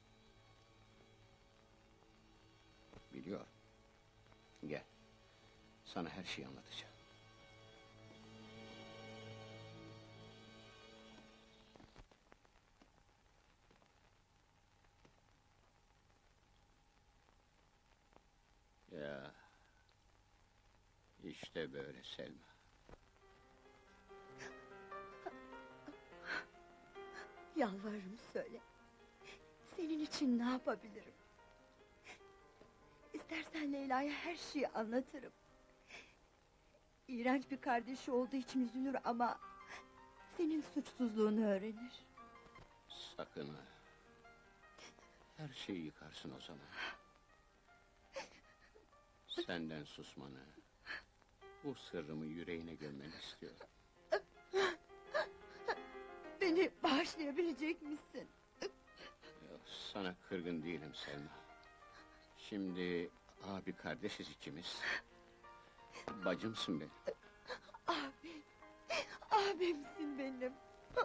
Biliyorum. Gel. Sana her şeyi anlatacağım. Ya. İşte böyle Selma. Yalvarırım söyle. Senin için ne yapabilirim? İstersen Leyla'ya her şeyi anlatırım. İğrenç bir kardeşi olduğu için üzülür ama senin suçsuzluğunu öğrenir. Sakın ha. Her şeyi yıkarsın o zaman. Senden susmanı, bu sırrımı yüreğine gömmeni istiyorum. Beni bağışlayabilecek misin? Sana kırgın değilim Selma. Şimdi abi kardeşiz ikimiz. Bacımsın benim. Abim, abimsin benim.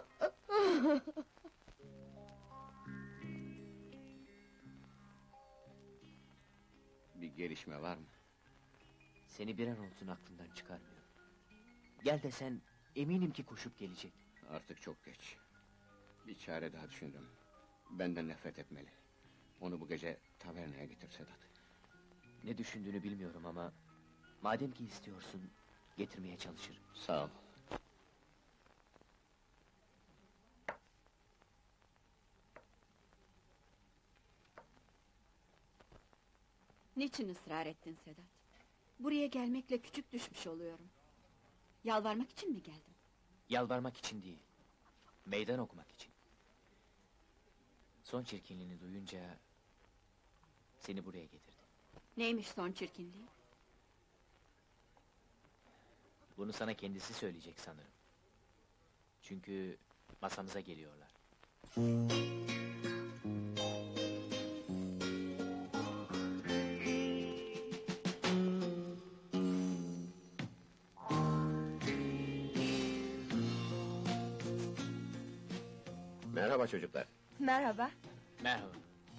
Bir gelişme var mı? Seni bir an olsun aklından çıkarmıyor. Gel desen eminim ki koşup gelecek. Artık çok geç. Bir çare daha düşündüm. Benden nefret etmeli. Onu bu gece tavernaya getir Sedat. Ne düşündüğünü bilmiyorum ama madem ki istiyorsun getirmeye çalışırım. Sağ ol. Niçin ısrar ettin Sedat? Buraya gelmekle küçük düşmüş oluyorum. Yalvarmak için mi geldin? Yalvarmak için değil, meydan okumak için. Son çirkinliğini duyunca seni buraya getirdim. Neymiş son çirkinliği? Bunu sana kendisi söyleyecek sanırım. Çünkü masamıza geliyorlar. Merhaba çocuklar. Merhaba. Merhaba.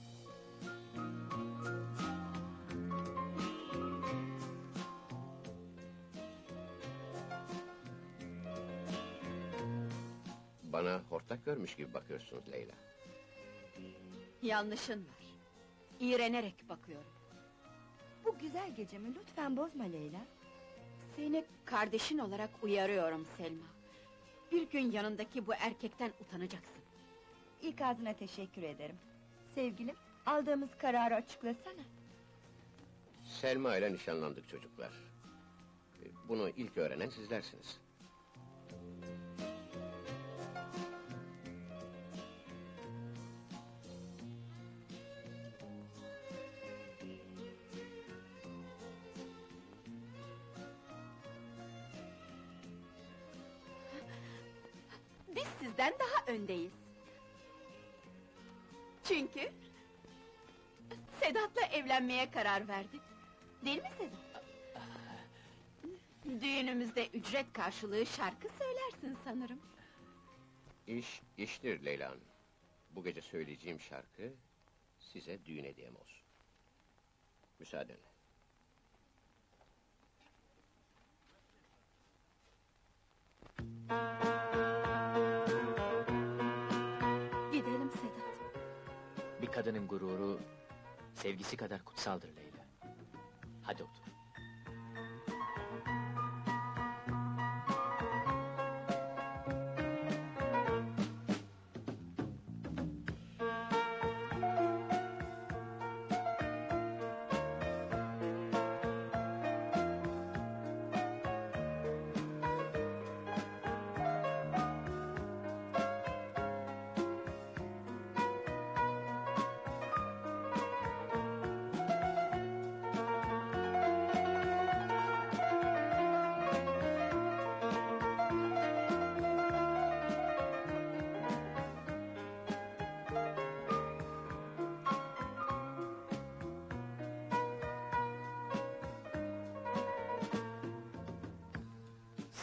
Bana hortlak görmüş gibi bakıyorsunuz Leyla. Yanlışın var. İğrenerek bakıyorum. Bu güzel gecemi lütfen bozma Leyla. Seni kardeşin olarak uyarıyorum Selma. Bir gün yanındaki bu erkekten utanacaksın. İkazına teşekkür ederim. Sevgilim, aldığımız kararı açıklasana. Selma ile nişanlandık çocuklar. Bunu ilk öğrenen sizlersiniz. Biz sizden daha öndeyiz. Çünkü Sedat'la evlenmeye karar verdik. Değil mi Sedat? Düğünümüzde ücret karşılığı şarkı söylersin sanırım. İş, iştir Leyla Hanım. Bu gece söyleyeceğim şarkı size düğün hediyem olsun. Müsaadenle. Gidelim Sedat. Bir kadının gururu sevgisi kadar kutsaldır Leyla. Hadi otur.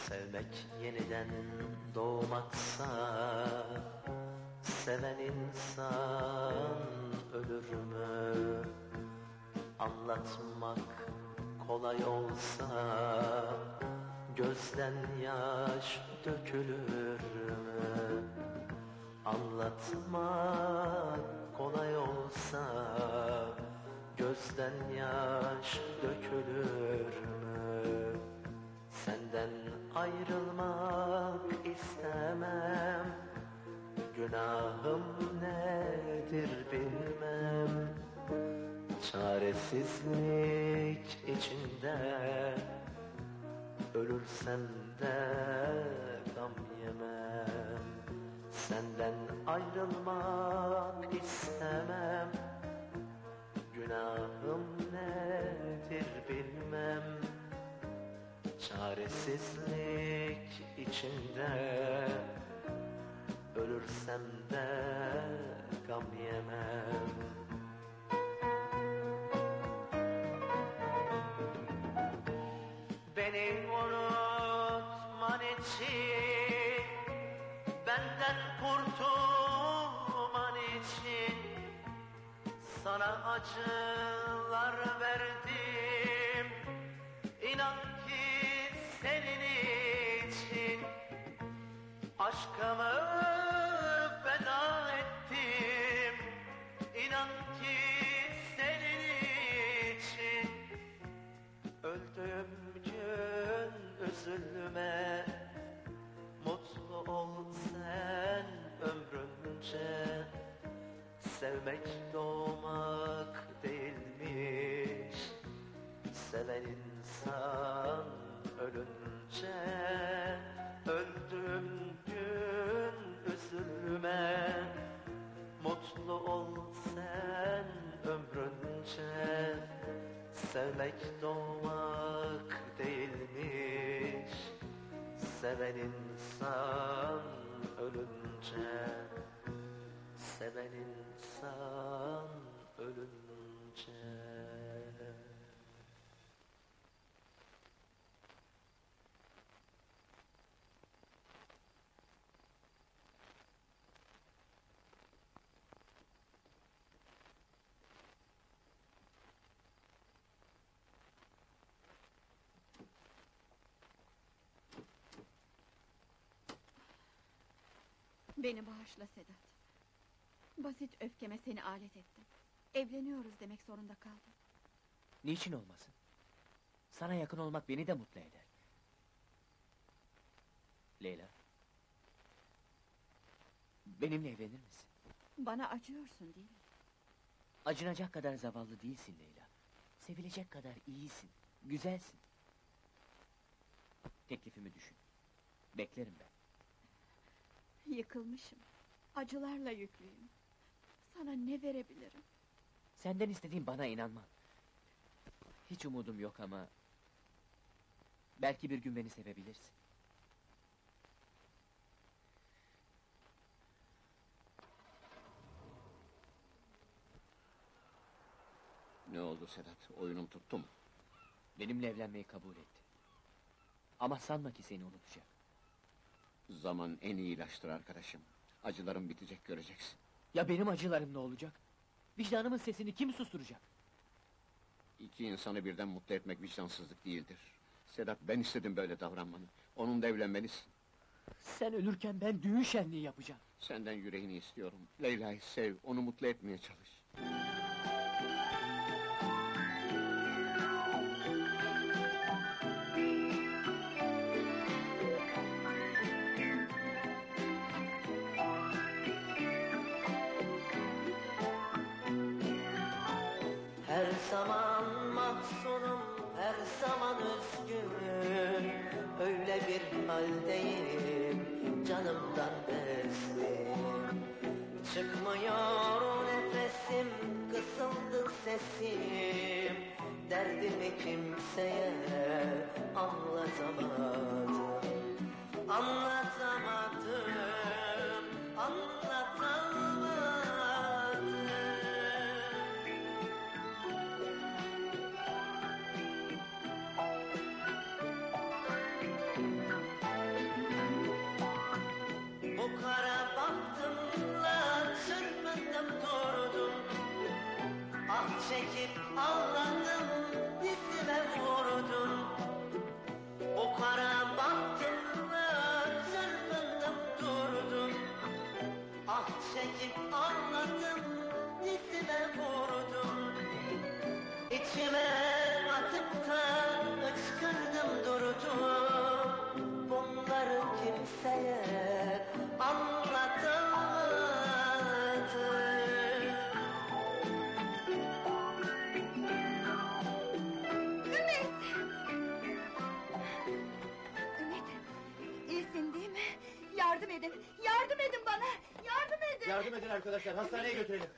Sevmek yeniden doğmaksa, seven insan ölür mü? Anlatmak kolay olsa, gözden yaş dökülür mü? Anlatmak kolay olsa, gözden yaş dökülür mü? Senden ayrılmak istemem, günahım nedir bilmem. Çaresizlik içinde ölürsem de gam yemem. Senden ayrılmak istemem, günahım nedir bilmem. Çaresizlik içinde ölürsem de gam yemem. Beni unutman için, benden kurtulman için sana acılar verdim. İnan ki senin için aşkımı feda ettim. İnan ki senin için öldüğüm gün üzülme, mutlu ol sen ömrünce. Sevmek doğmak değilmiş, seven insan ölünce. Öldüğüm gün üzülme, mutlu ol sen ömrünce. Sevmek doğmak değilmiş, seven insan ölünce. Seven insan ölünce. Beni bağışla Sedat. Basit öfkeme seni alet ettim. Evleniyoruz demek zorunda kaldım. Niçin olmasın? Sana yakın olmak beni de mutlu eder. Leyla, benimle evlenir misin? Bana acıyorsun değil mi? Acınacak kadar zavallı değilsin Leyla. Sevilecek kadar iyisin, güzelsin. Teklifimi düşün. Beklerim ben. Yıkılmışım. Acılarla yüklüyüm. Sana ne verebilirim? Senden istediğim bana inanman. Hiç umudum yok ama... belki bir gün beni sevebilirsin. Ne oldu Sedat? Oyunum tuttu mu? Benimle evlenmeyi kabul etti. Ama sanma ki seni unutacak. Zaman en iyi ilaçtır arkadaşım. Acılarım bitecek, göreceksin. Ya benim acılarım ne olacak? Vicdanımın sesini kim susturacak? İki insanı birden mutlu etmek vicdansızlık değildir. Sedat, ben istedim böyle davranmanı. Onunla evlenmelisin. Sen ölürken ben düğün şenliği yapacağım. Senden yüreğini istiyorum. Leyla'yı sev, onu mutlu etmeye çalış. Her zaman mahzunum, her zaman üzgünüm. Öyle bir haldeyim, canımdan bezdim. Çıkmıyor nefesim, kısıldı sesim. Derdimi kimseye anlatamadım. Anlatamadım, anlatamadım. içime atıp da ıskırdım durdum. Bunları kimseye anlatamadım. Ümit! Ümit, iyisin değil mi? Yardım edin, yardım edin bana! Yardım edin! Yardım edin arkadaşlar, hastaneye götürelim.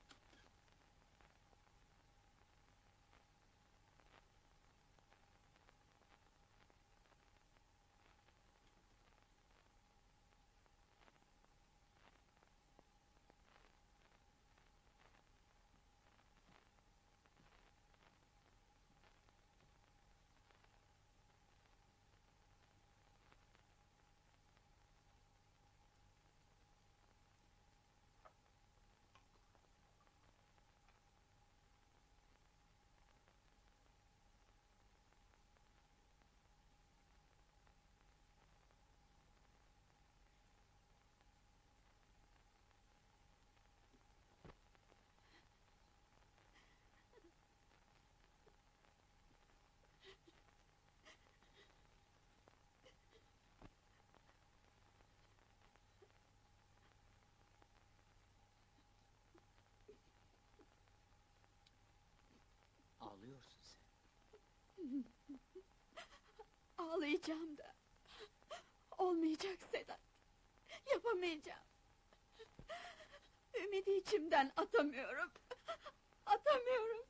Ağlıyorsun sen. Ağlayacağım da. Olmayacak Sedat. Yapamayacağım. Ümidi içimden atamıyorum. Atamıyorum.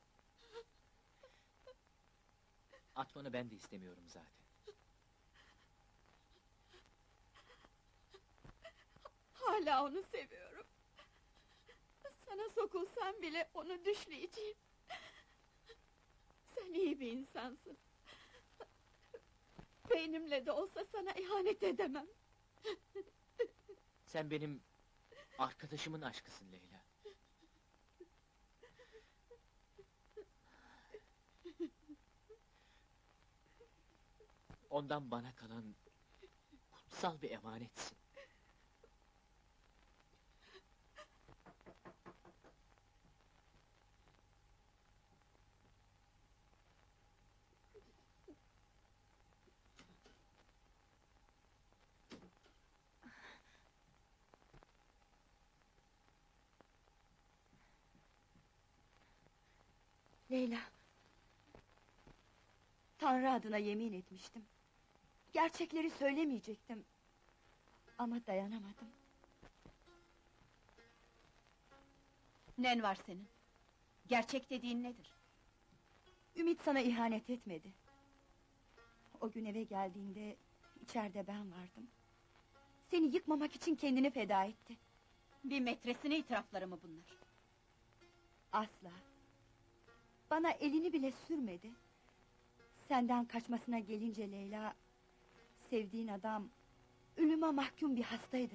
Atmanı ben de istemiyorum zaten. Hala onu seviyorum. Sana sokulsam bile onu düşleyeceğim. Sen iyi bir insansın. Beynimle de olsa sana ihanet edemem. Sen benim arkadaşımın aşkısın Leyla. Ondan bana kalan kutsal bir emanetsin. Leyla. Tanrı adına yemin etmiştim. Gerçekleri söylemeyecektim. Ama dayanamadım. Nen var senin? Gerçek dediğin nedir? Ümit sana ihanet etmedi. O gün eve geldiğinde içeride ben vardım. Seni yıkmamak için kendini feda etti. Bir metresine itirafları mı bunlar? Asla. Bana elini bile sürmedi. Senden kaçmasına gelince Leyla... sevdiğin adam... ölüme mahkum bir hastaydı.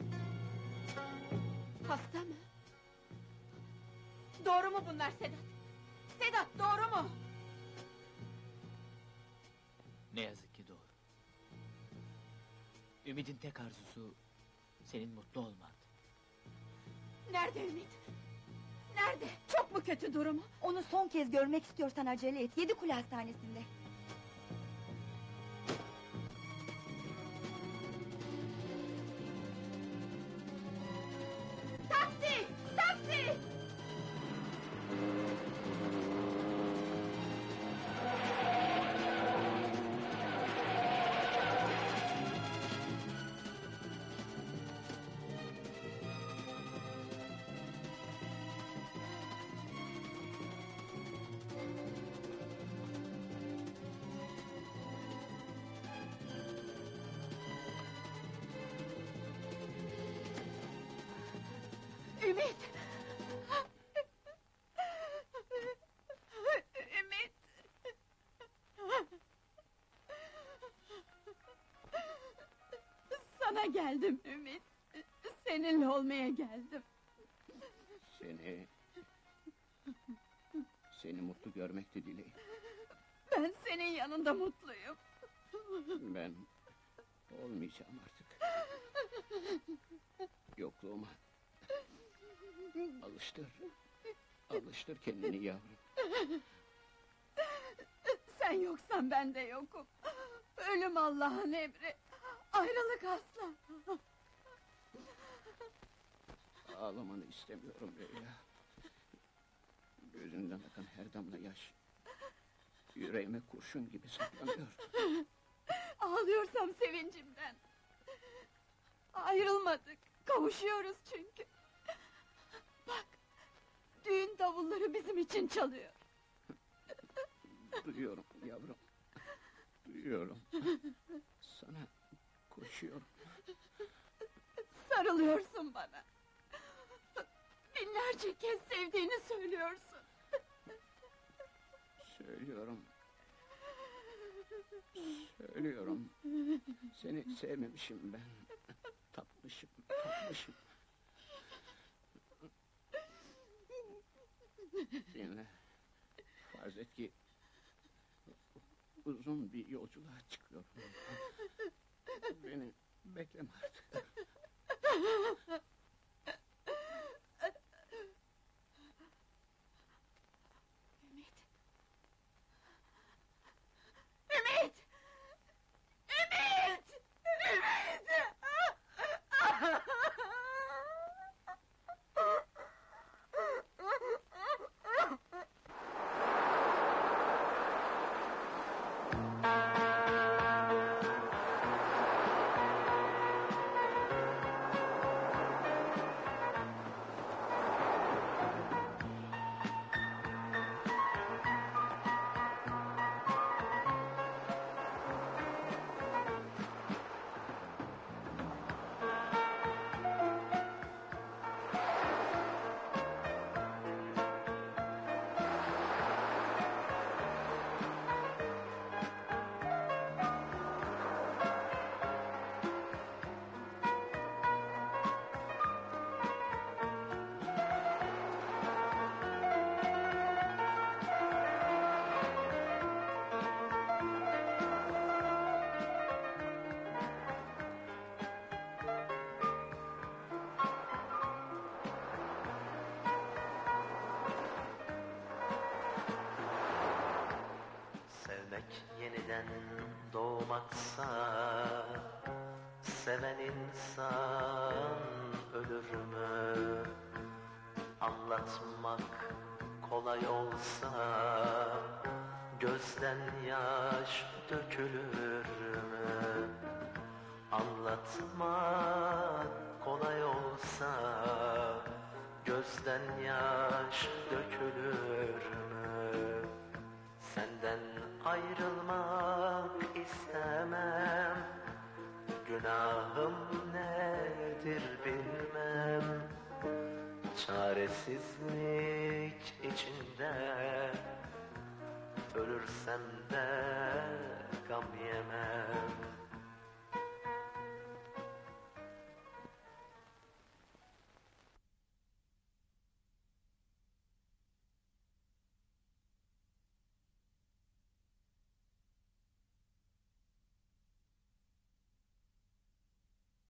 Hasta mı? Doğru mu bunlar Sedat? Sedat doğru mu? Ne yazık ki doğru. Ümid'in tek arzusu senin mutlu olman. Nerede Ümit? Nerede? Çok mu kötü durumu? Onu son kez görmek istiyorsan acele et. Yedikule Hastanesi'nde. Taksi! Taksi! Ümit! Ümit! Sana geldim Ümit. Seninle olmaya geldim. Seni... Seni mutlu görmekti dileğim. Ben senin yanında mutluyum. Ben... olmayacağım artık. Yokluğuma... Alıştır. Alıştır kendini yavrum. Sen yoksan ben de yokum. Ölüm Allah'ın emri. Ayrılık asla. Ağlamanı istemiyorum Leyla. Gözünden akan her damla yaş yüreğime kurşun gibi saplanıyor. Ağlıyorsam sevincimden. Ayrılmadık, kavuşuyoruz çünkü. Bak, düğün davulları bizim için çalıyor. Duyuyorum yavrum. Duyuyorum. Sana koşuyorum. Sarılıyorsun bana. Binlerce kez sevdiğini söylüyorsun. Söylüyorum. Söylüyorum. Seni sevmemişim ben. Tapmışım, tapmışım. Dinle. Farz et ki uzun bir yolculuğa çıkıyorum. Beni bekleme artık. Ümit! Ümit! Ümit! Ümit! Sevmek yeniden doğmaksa, seven insan ölür mü? Anlatmak kolay olsa, gözden yaş dökülür mü? Anlatmak kolay olsa, gözden yaş dökülür mü? Senden ayrılmak istemem, günahım nedir bilmem. Çaresizlik içinde, ölürsem de gam yemem.